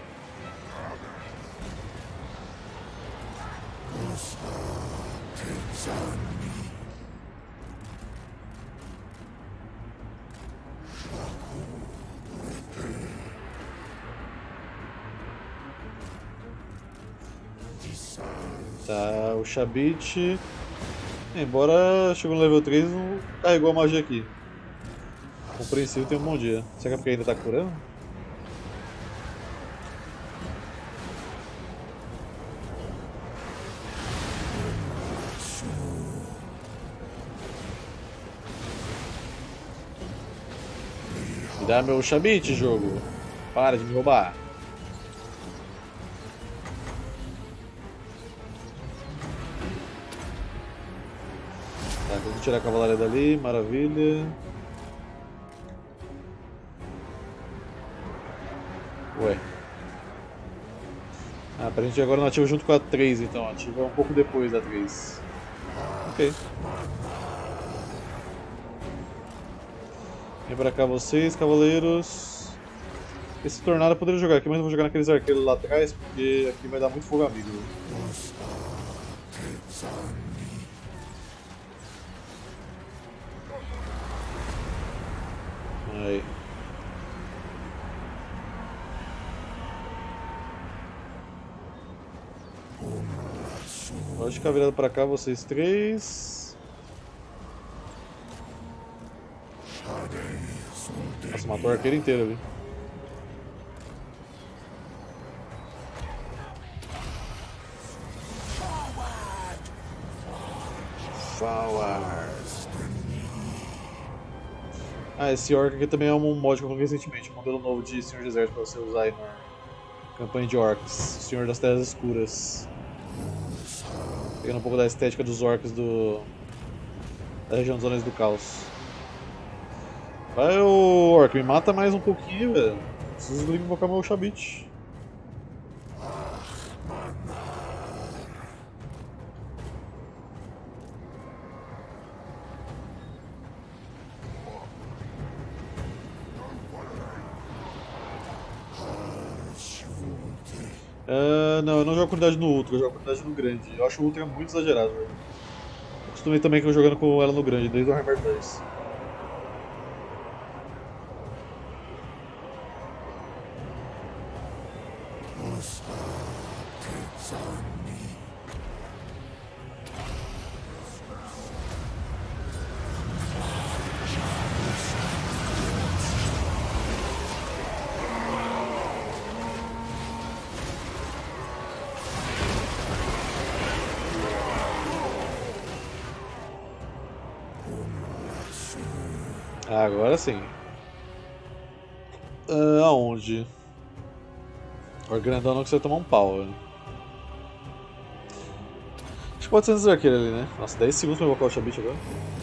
Tá, o Chabit, embora chegou no level três, não carregou a magia aqui. Compreensível, tem um bom dia. Será que é porque ainda tá curando? Me dá meu Chabit, jogo. Para de me roubar. Tá, vamos tirar a cavalaria dali, maravilha. Ué. Ah, pra gente agora não ativa junto com a três, então ativa um pouco depois da três. Ok. Vem pra cá vocês, cavaleiros. Esse tornado eu poderia jogar aqui, mas eu vou jogar naqueles arqueiros lá atrás, porque aqui vai dar muito fogo amigo. Aí. Pode ficar virado pra cá vocês três. Nossa, matou o arqueiro inteiro ali. Forward. Ah, esse orc aqui também é um mod que eu coloquei recentemente, um modelo novo de Senhor de Exército pra você usar aí na campanha de orcs, Senhor das Terras Escuras. Pegando um pouco da estética dos orcs do... da região dos Anéis do Caos. Vai, o orc, me mata mais um pouquinho, velho. Preciso invocar meu Chabit. Uh, não, eu não jogo quantidade no Ultra, eu jogo quantidade no Grande. Eu acho o Ultra muito exagerado, velho. Eu acostumei também que eu jogando com ela no Grande, desde o Warhammer dois. Agora sim. Uh, aonde? O grandão não, que você vai tomar um pau, velho. Acho que pode ser nesse arqueiro ali, né? Nossa, dez segundos pra invocar o Chabit agora.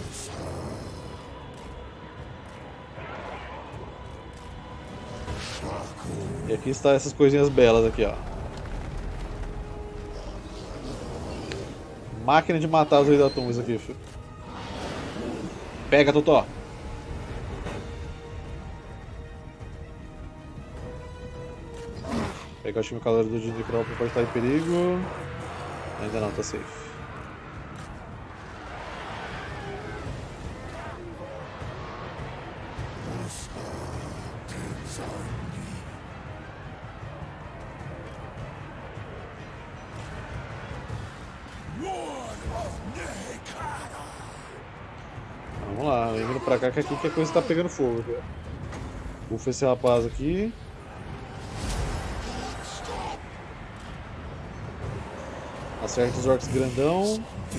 E aqui está essas coisinhas belas aqui, ó. Máquina de matar os reis da tumba, isso aqui, filho. Pega, Totó! Pega, acho que meu calor do Necrópole pode estar em perigo. Ainda não, tá safe. Vamos lá, vindo pra cá que aqui que a coisa tá pegando fogo. Cara. Bufa esse rapaz aqui. Acerta os orcs grandão.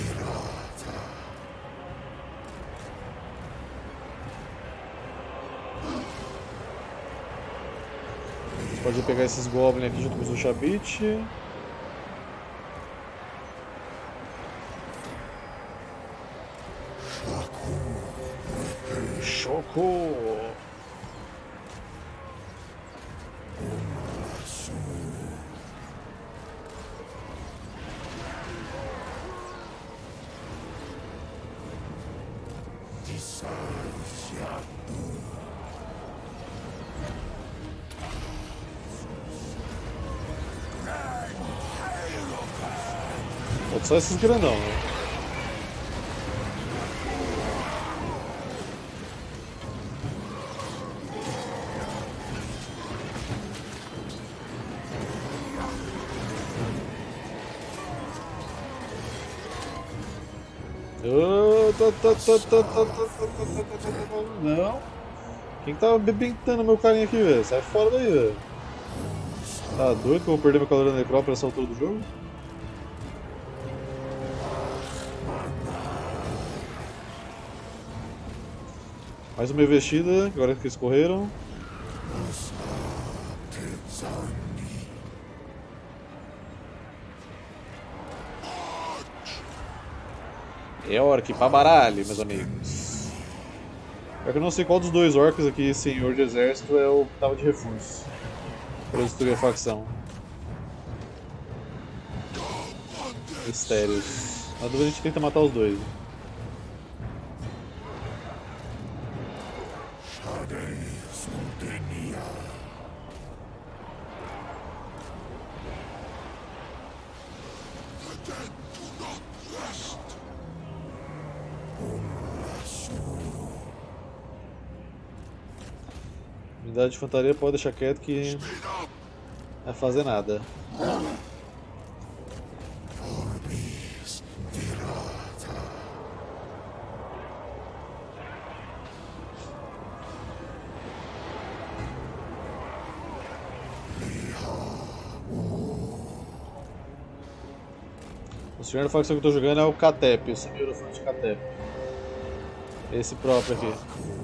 A gente pode pegar esses goblins aqui junto com o Chabit. Choco! Pode só esses grandão, né? Não. Quem tá bebentando meu carinha aqui, velho? Sai fora daí, velho. Tá doido que eu vou perder meu calor da necrópole nessa altura do jogo? Mais uma investida, agora que eles correram. É orc pra baralho, meus amigos. É que eu não sei qual dos dois orcs aqui, senhor de exército, é o que tava de reforço pra destruir a facção. Mistérios. Na dúvida a gente tenta matar os dois. Unidade de infantaria pode deixar quieto que não vai fazer nada. O senhor da facção que eu estou jogando é o Catep, o senhor de Catep. Esse próprio aqui.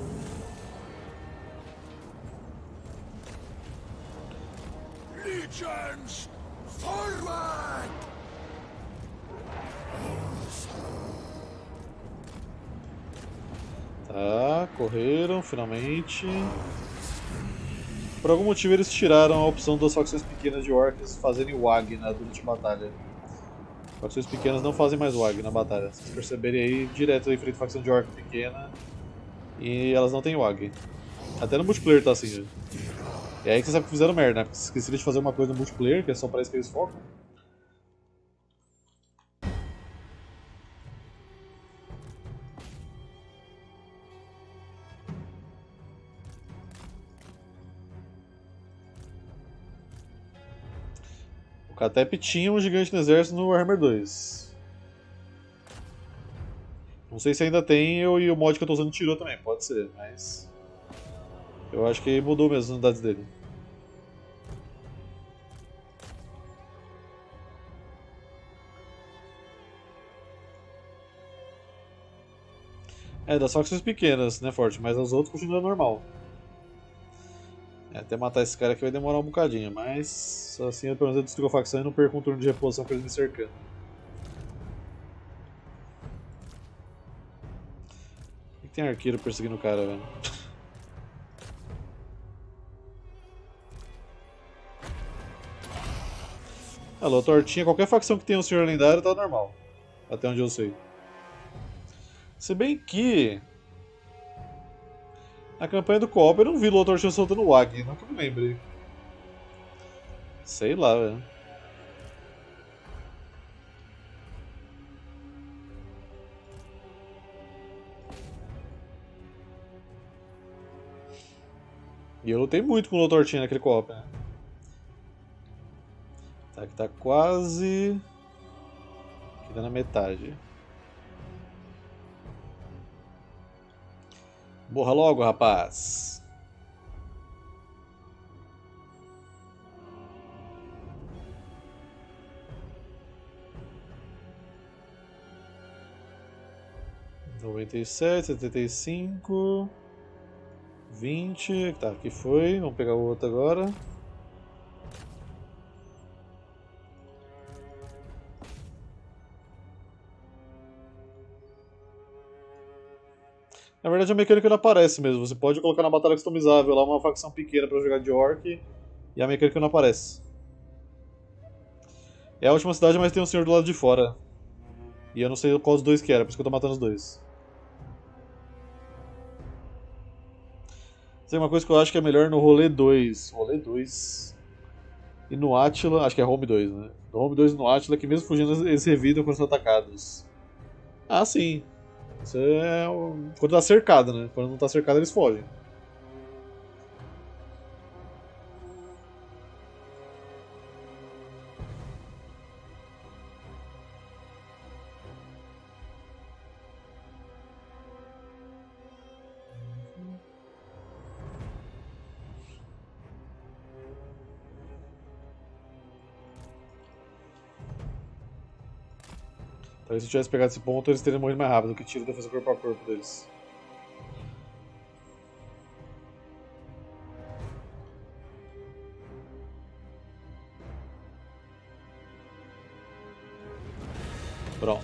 Legions, forward! Tá, correram finalmente. Por algum motivo eles tiraram a opção das facções pequenas de orcs fazerem W A G na durante a batalha. Facções pequenas não fazem mais W A G na batalha. Se vocês perceberem aí, direto aí frente à facção de orc pequena e elas não têm W A G. Até no multiplayer tá assim, né? E aí que você sabe que fizeram merda, né? Porque esqueceram de fazer uma coisa no multiplayer, que é só pra isso que eles focam. O Catep tinha um gigante no exército no Warhammer dois. Não sei se ainda tem eu, e o mod que eu tô usando tirou também, pode ser, mas... eu acho que mudou mesmo as unidades dele. É, das facções pequenas, né, Forte? Mas os outros continuam normal. É, até matar esse cara aqui vai demorar um bocadinho, mas assim eu pelo menos eu destruo a facção e não perco um turno de reposição com eles me cercando. Por que tem arqueiro perseguindo o cara, velho? Alô, tortinha, qualquer facção que tenha um senhor lendário tá normal. Até onde eu sei. Se bem que na campanha do co-op eu não vi o Lotortinha soltando o Wag, não que eu me lembre. Sei lá, velho. E eu lutei muito com o Lotortinha naquele co-op, né? Tá, aqui tá quase... Aqui tá na metade. Morra logo, rapaz! noventa e sete, setenta e cinco... vinte... Tá, aqui foi. Vamos pegar o outro agora. Na verdade a mecânica não aparece mesmo, você pode colocar na batalha customizável lá uma facção pequena para jogar de orc e a mecânica não aparece. É a última cidade, mas tem um senhor do lado de fora. E eu não sei qual dos dois que era, por isso que eu tô matando os dois. Tem uma coisa que eu acho que é melhor no rolê dois. Rolê dois. E no Attila, acho que é Home dois, né? No Home dois e no Attila, que mesmo fugindo eles revidam quando são atacados. Ah, sim. Isso é quando tá cercado, né? Quando não tá cercado eles fogem. Talvez se eu tivesse pegado esse ponto eles teriam morrido mais rápido, que tira a defesa corpo a corpo deles. Pronto.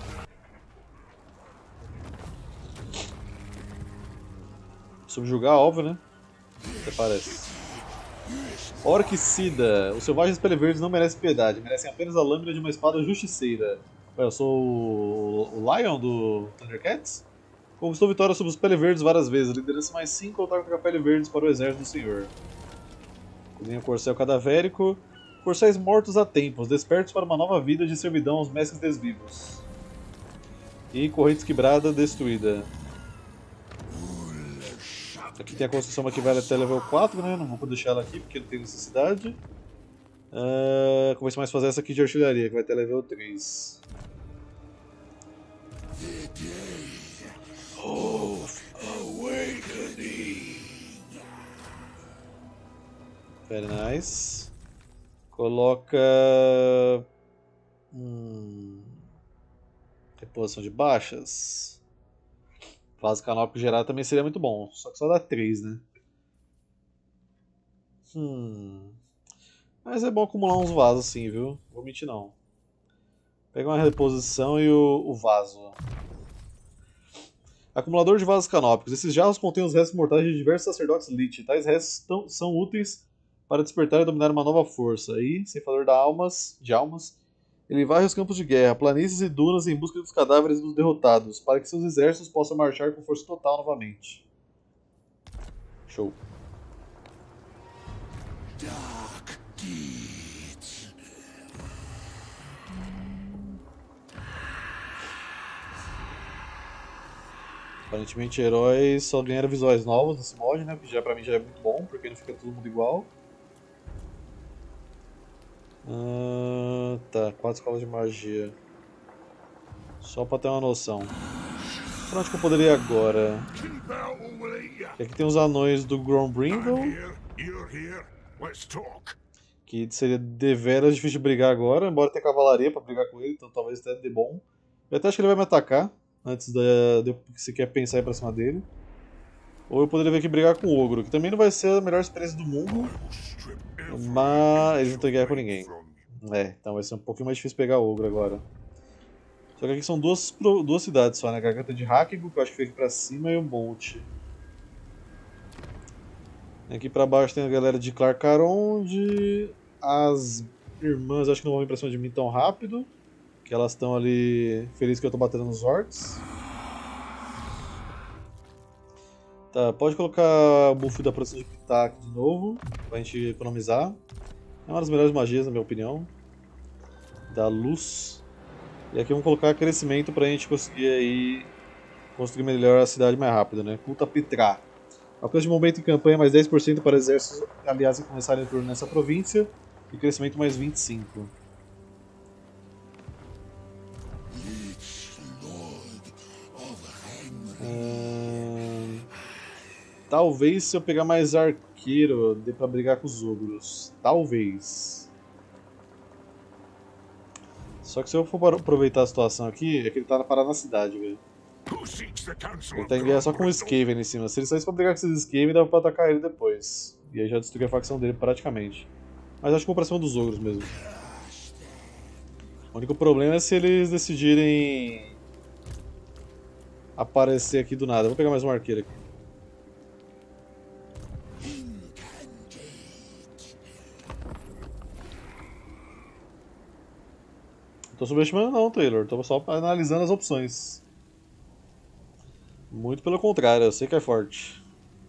Subjugar, óbvio, né? Até parece. Orquicida. Os selvagens peleverdes não merecem piedade, merecem apenas a lâmina de uma espada justiceira. Ué, eu sou o, o Lion do Thundercats? Conquistou vitória sobre os peleverdes várias vezes, liderança mais cinco, lutar com a pele verdes para o exército do senhor. Cozinha Corcel cadavérico. Corcéis mortos há tempos, despertos para uma nova vida de servidão aos mestres desvivos. E correntes quebrada, destruída. Aqui tem a construção que vai até level quatro, né? Não vou deixar ela aqui porque não tem necessidade. Uh, comecei mais a fazer essa aqui de artilharia, que vai até level três. Of Awakening. Very nice. Coloca. Hum... Reposição de baixas. Vaso canópico gerado também seria muito bom, só que só dá três, né? Hum. Mas é bom acumular uns vasos sim, viu? Vou mentir não. Pega uma reposição e o, o vaso. Acumulador de vasos canópicos. Esses jarros contêm os restos mortais de diversos sacerdotes Lich. Tais restos tão, são úteis para despertar e dominar uma nova força. E, ceifador de almas, de almas, ele varre os campos de guerra, planícies e dunas em busca dos cadáveres dos derrotados, para que seus exércitos possam marchar com força total novamente. Show. Dark deeds. Aparentemente heróis só ganharam visuais novos nesse mod, né? Que já pra mim já é muito bom, porque não fica todo mundo igual. Ah, tá, quatro escolas de magia. Só pra ter uma noção. Pra onde que eu poderia ir agora? E aqui tem os anões do Grombrindle. Que seria deveras difícil de brigar agora, embora tenha cavalaria pra brigar com ele, então talvez até dê bom. Eu até acho que ele vai me atacar. antes da, de que você quer pensar em ir pra cima dele. Ou eu poderia vir aqui brigar com o Ogro, que também não vai ser a melhor experiência do mundo, mas eles não estão em guerra com ninguém. É, então vai ser um pouquinho mais difícil pegar o Ogro agora. Só que aqui são duas, duas cidades só, né? A Garganta de Hakigo, que eu acho que fica aqui pra cima, e o Monte. Aqui pra baixo tem a galera de Clarkaronde. As irmãs acho que não vão vir pra cima de mim tão rápido, que elas estão ali felizes que eu tô batendo nos orcs. Tá, pode colocar o buff da produção de Pitac de novo, pra gente economizar. É uma das melhores magias, na minha opinião. Da luz. E aqui vamos colocar crescimento pra gente conseguir aí construir melhor a cidade mais rápido, né? Culta Pitra. Alcance de momento em campanha mais dez por cento para exércitos aliados que começarem o turno nessa província. E crescimento mais vinte e cinco. Hum... Talvez se eu pegar mais arqueiro dê pra brigar com os ogros. Talvez. Só que se eu for aproveitar a situação aqui, é que ele tá parado na cidade, velho. Ele tá em guerra só com o Skaven em cima. Se ele saísse pra brigar com esses Skaven, dava pra atacar ele depois. E aí já destruir a facção dele praticamente. Mas acho que vou pra cima dos ogros mesmo. O único problema é se eles decidirem aparecer aqui do nada. Vou pegar mais um arqueiro aqui. Não tô subestimando não, Taylor. Tô só analisando as opções. Muito pelo contrário, eu sei que é forte.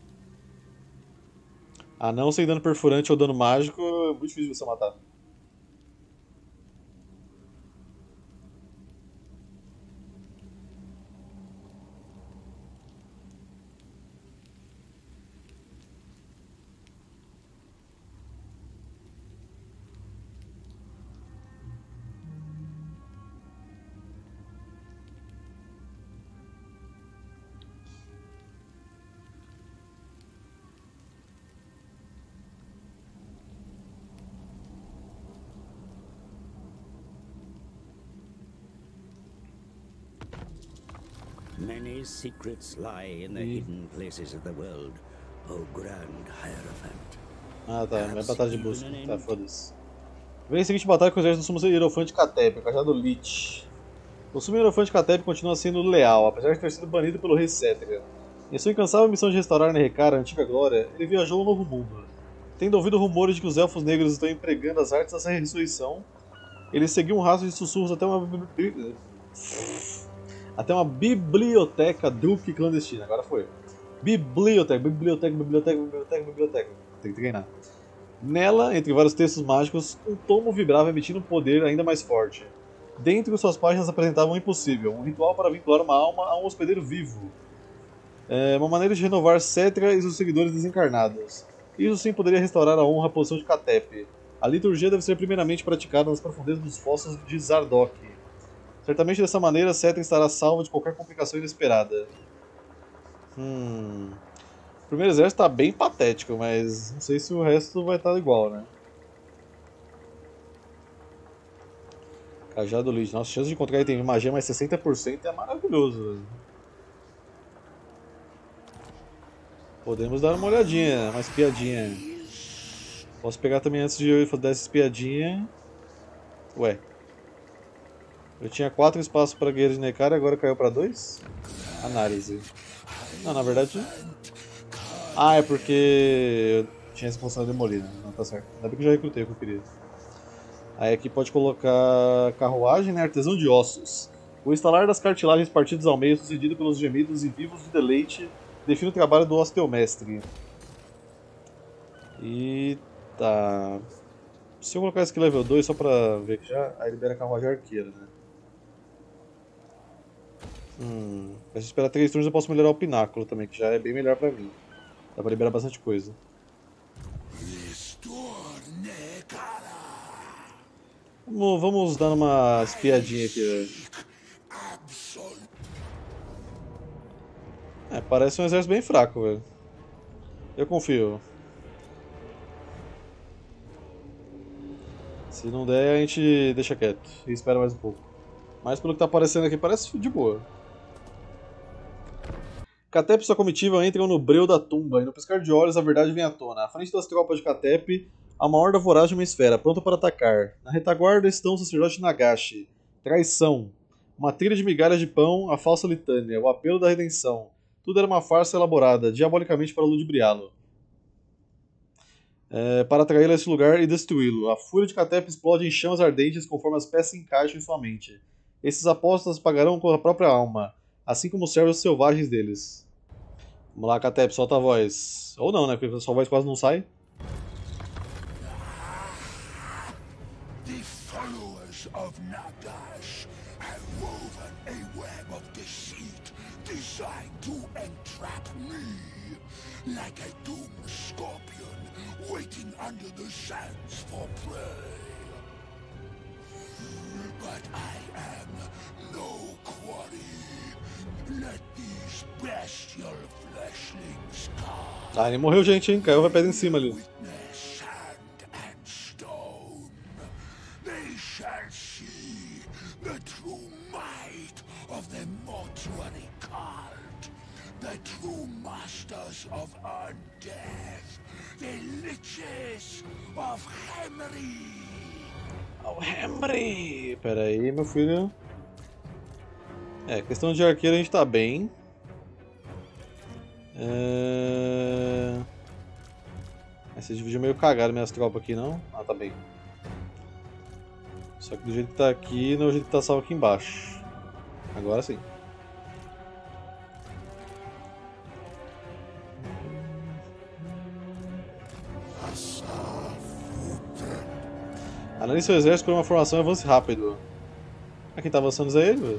Anão sem dano perfurante ou dano mágico é muito difícil de você matar. Many secrets lie in the hidden places of the world, O Grand Hierophant. Ah tá, não é batalha de busca. Tá, foda-se. Vem a seguinte batalha com o exército do Sumo Hierofante Catep, o Cajado Lich. O Sumo Hierofante Catep continua sendo leal, apesar de ter sido banido pelo rei Cétriga. Em sua incansável missão de restaurar Nerrekar, a antiga glória, ele viajou ao Novo Mundo. Tendo ouvido rumores de que os Elfos Negros estão empregando as artes dessa ressurreição, ele seguiu um rastro de sussurros até uma... Até uma biblioteca Druk clandestina. Agora foi. Biblioteca, biblioteca, biblioteca, biblioteca, biblioteca. Tem que treinar. Nela, entre vários textos mágicos, um tomo vibrava emitindo um poder ainda mais forte. Dentro de suas páginas apresentavam o impossível, um ritual para vincular uma alma a um hospedeiro vivo. É uma maneira de renovar Cétriga e seus seguidores desencarnados. Isso sim poderia restaurar a honra à posição de Catep. A liturgia deve ser primeiramente praticada nas profundezas dos fossos de Zardok. Certamente dessa maneira, Cétriga estará salva de qualquer complicação inesperada. Hum... O primeiro exército está bem patético, mas não sei se o resto vai estar igual, né? Cajado Lich. Nossa, a chance de encontrar item de magia mais sessenta por cento é maravilhoso, velho. Podemos dar uma olhadinha, uma espiadinha. Posso pegar também antes de eu dar essa espiadinha. Ué. Eu tinha quatro espaços para guerreiro de Nerrekar e agora caiu para dois? Análise. Não, na verdade... Ah, é porque eu tinha essa função demolida. Não, tá certo. Ainda bem que eu já recrutei o que eu queria. Aí aqui pode colocar carruagem, né? Artesão de ossos. O instalar das cartilagens partidas ao meio, sucedido pelos gemidos e vivos de deleite, define o trabalho do osteomestre. E... tá... Se eu colocar esse aqui level dois só pra ver que já... Aí libera a carruagem arqueira, né? Hum... Se eu esperar três turnos eu posso melhorar o pináculo também, que já é bem melhor pra mim. Dá pra liberar bastante coisa. Vamos, vamos dar uma espiadinha aqui, velho. É, parece um exército bem fraco, velho. Eu confio. Se não der, a gente deixa quieto e espera mais um pouco. Mas pelo que tá aparecendo aqui, parece de boa. Catep e sua comitiva entram no breu da tumba, e no piscar de olhos a verdade vem à tona. À frente das tropas de Catep, há uma horda voraz de uma esfera, pronta para atacar. Na retaguarda estão o sacerdote Nagashi. Traição. Uma trilha de migalhas de pão, a falsa litânia, o apelo da redenção. Tudo era uma farsa elaborada, diabolicamente para ludibriá-lo. É, para atraí-lo a esse lugar e destruí-lo. A fúria de Catep explode em chamas ardentes conforme as peças se encaixam em sua mente. Esses apóstolos pagarão com a própria alma, assim como os servos selvagens deles. Vamos lá, Catep, solta a voz. Ou não, né? Porque a sua voz quase não sai. The followers of Nagash have woven a web of deceit designed to entrap me, like a doomed scorpion waiting under the sands for prey. But I am no quarry. Let these bestial fleshlings come. Ah, ele morreu, gente, hein? Caiu o pedra em cima ali. Witness sand and stone. They shall see the true might of the mortuary cult. The true masters of undeath. The liches of Hemri. Oh, Henry! Pera aí, meu filho. É, questão de arqueiro a gente tá bem. É... Esse vídeo é meio cagado minhas tropas aqui, não? Ah, tá bem. Só que do jeito que tá aqui, não é o jeito que tá salvo aqui embaixo. Agora sim. Analise seu exército por uma formação e avance rápido. Ah, quem tá avançando é ele, velho?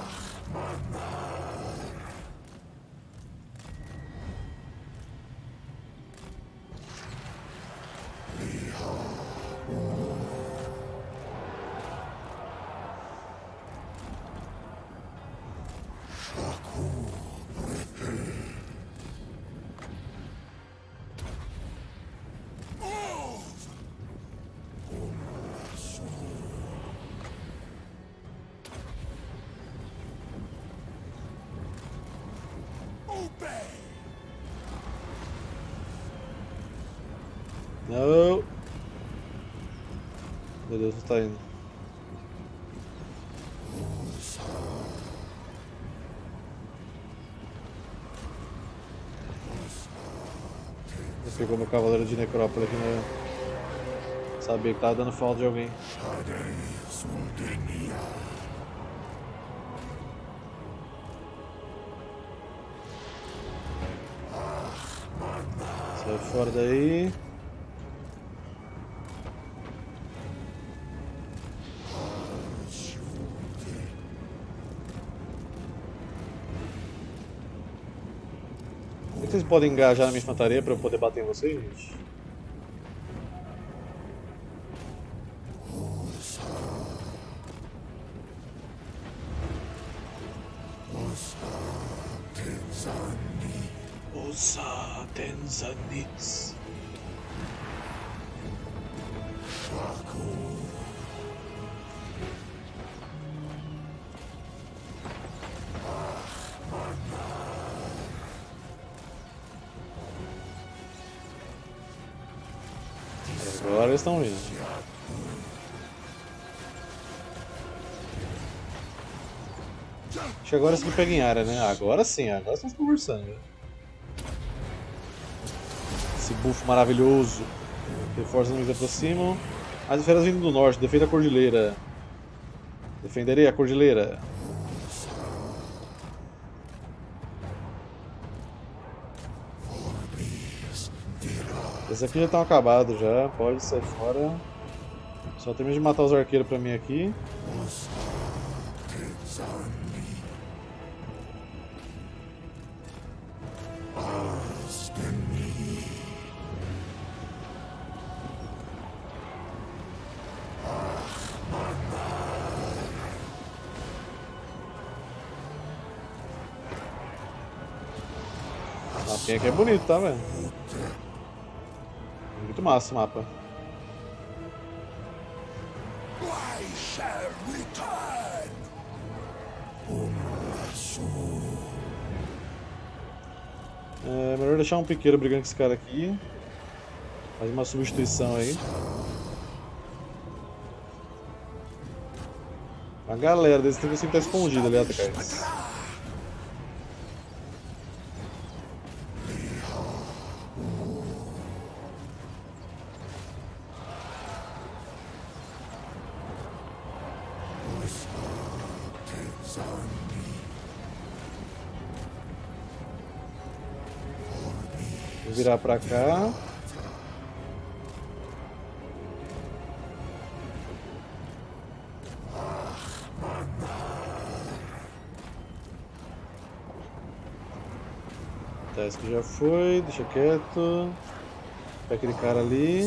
Não. Meu Deus, não tá indo. Pegou meu cavaleiro de necrópole aqui, né? Sabia que tava dando falta de alguém. Sai fora daí. Vocês podem engajar na minha infantaria para eu poder bater em vocês, gente? Osa Tenzanitz. Agora eles estão vindo. Acho que agora sim pega em área, né? Agora sim, agora estamos conversando. Né? Esse buff maravilhoso. Reforça os inimigos aproximam. As esferas vindo do norte, defenda a cordilheira. Defenderei a cordilheira. Esse aqui já estão acabados já, pode sair fora. Só termina de matar os arqueiros pra mim aqui. O mapinha aqui é bonito, tá, velho? Muito massa o mapa. I shall return. É melhor deixar um piqueiro brigando com esse cara aqui. Faz uma substituição aí. A galera desse tem que estar escondida ali atrás. Vou virar pra cá. Tá, esse aqui já foi, deixa quieto. Pega aquele cara ali.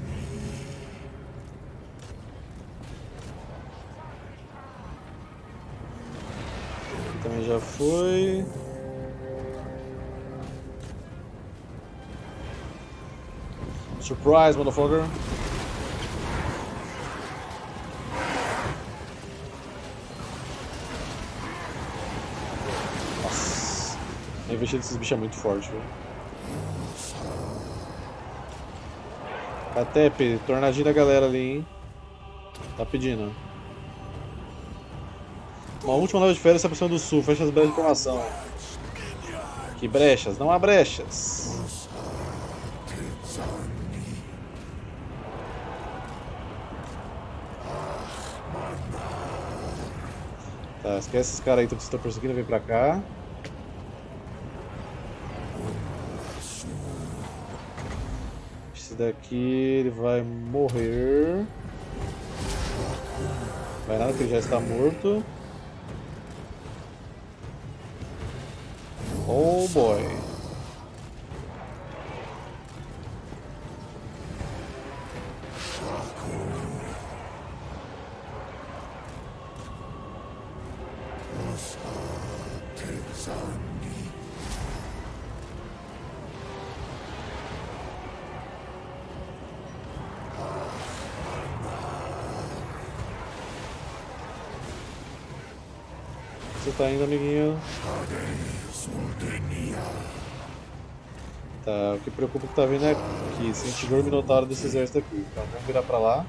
Aqui também já foi. Surprise, motherfucker! Nossa, a investida desses bichos é muito forte, velho. Catep, tornadinho da galera ali, hein? Tá pedindo. Uma última leva de férias está aproximando do sul, fecha as brechas de informação. Que brechas? Não há brechas. Tá, esquece esses caras aí que vocês estão perseguindo, vem pra cá. Esse daqui ele vai morrer. Vai nada que ele já está morto. Oh boy. Você tá indo, amiguinho? Tá, o que preocupa é que tá vindo é aqui. Se a gente tiver o minotauro desse exército aqui, então vamos virar pra lá.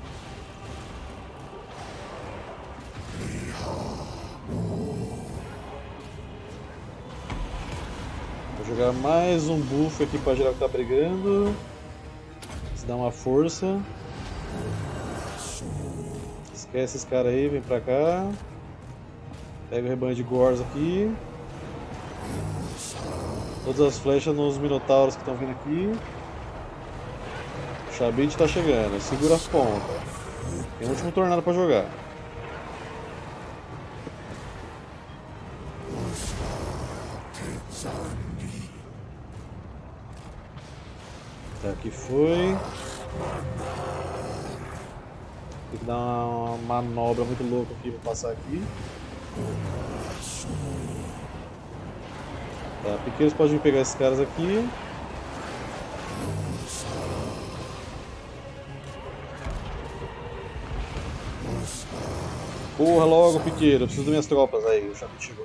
Vou jogar mais um buff aqui pra geral que tá brigando. Se dá uma força. Esquece esse cara aí, vem pra cá. Pega o rebanho de Gors aqui. Todas as flechas nos minotauros que estão vindo aqui. O Shabit tá chegando, segura as pontas. Tem um último tornado pra jogar. Tá, aqui foi. Tem que dar uma manobra muito louca aqui pra passar aqui. Tá, piqueiros podem pegar esses caras aqui. Corra logo, piqueiro, eu preciso das minhas tropas aí, o Shabit chegou.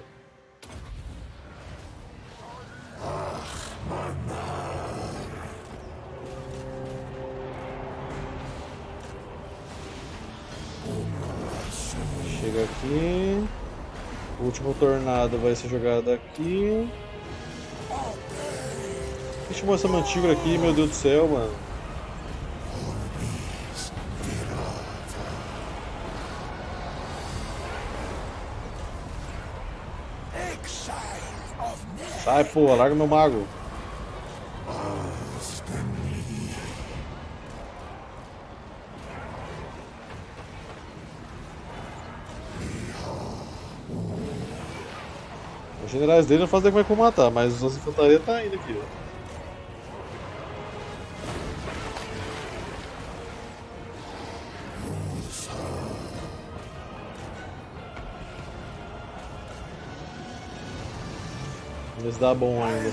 Chega aqui. O último tornado vai ser jogado aqui. Quem chamou essa mantígora aqui, meu Deus do céu, mano? Sai, porra, larga meu mago. Os generais dele não fazem como é que matar, mas as infantaria tá indo aqui, ó. Eles dá bom ainda.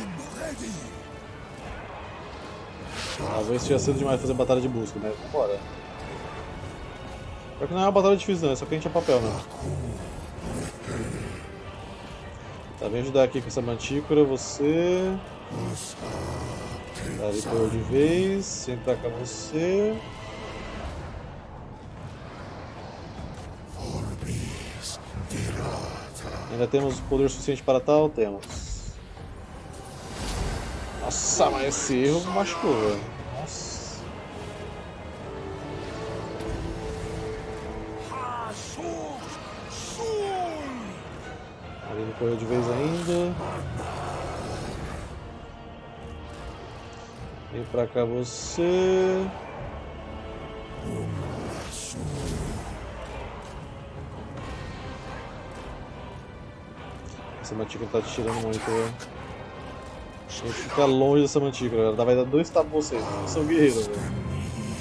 Talvez seja cedo demais fazer batalha de busca, né? Vambora. Só que não é uma batalha difícil não, é só que a gente é papel mesmo. Tá, vem ajudar aqui com essa mantícora, você... Tá, ele correu de vez. Vem pra cá você. Ainda temos poder suficiente para tal? Temos. Nossa, mas esse erro machucou, velho. Nossa. Ele não correu de vez ainda. Vem pra cá você. Essa mantícora tá te tirando muito, velho. A gente fica longe dessa mantícora, ela vai dar dois tapas pra vocês. Vocês são guerreiros, velho.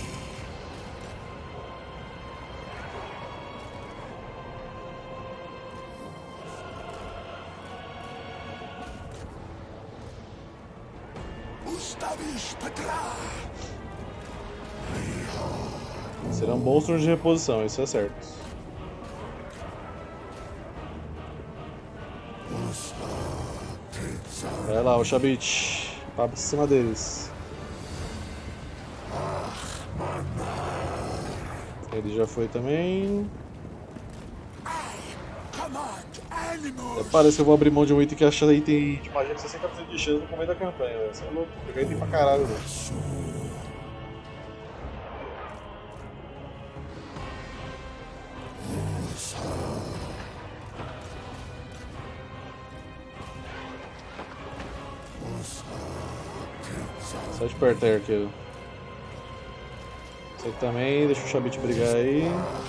Serão bons turnos de reposição, isso é certo. Vai lá, o Shabit. Pra cima deles. Ele já foi também. Até parece que eu vou abrir mão de um item que acha item de magia com sessenta por cento de chance no começo da campanha, velho. Você é louco, vou pegar item pra caralho, velho. Só de perto aí, arqueiro. Você também, deixa o Shabit brigar aí.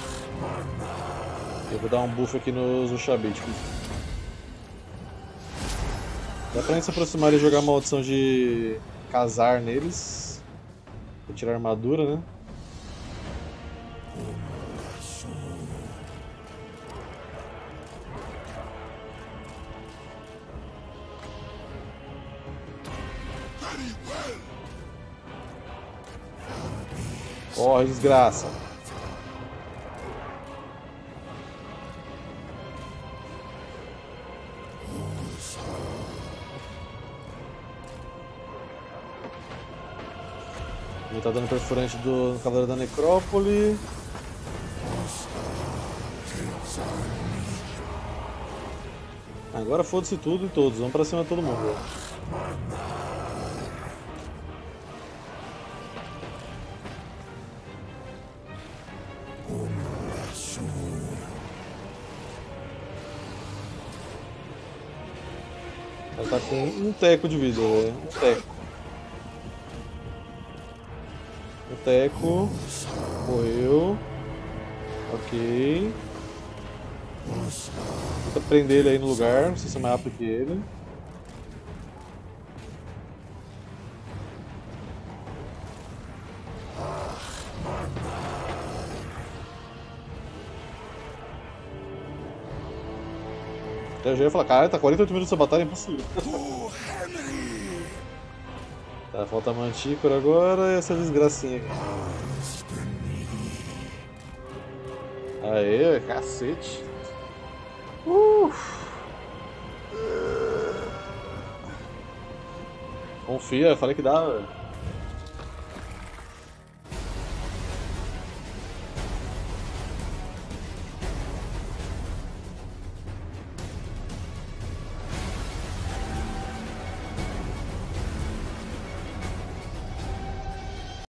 Eu vou dar um buff aqui nos Shabit. Dá pra gente se aproximar e jogar a maldição de casar neles. Pra tirar a armadura, né? Corre, desgraça. Ele tá dando perfurante do Cavaleiro da Necrópole. Agora foda-se tudo e todos, vamos pra cima de todo mundo. Ela tá com um teco de vida, velho. Um teco. Um teco. Morreu. Ok. Tenta prender ele aí no lugar, não sei se é mais rápido que ele. Eu já ia falar, cara, tá quarenta e oito minutos dessa batalha, é impossível. Tá, falta a Mantícora agora e essa desgracinha aqui. Aê, cacete. Uh. Confia, falei que dá, velho.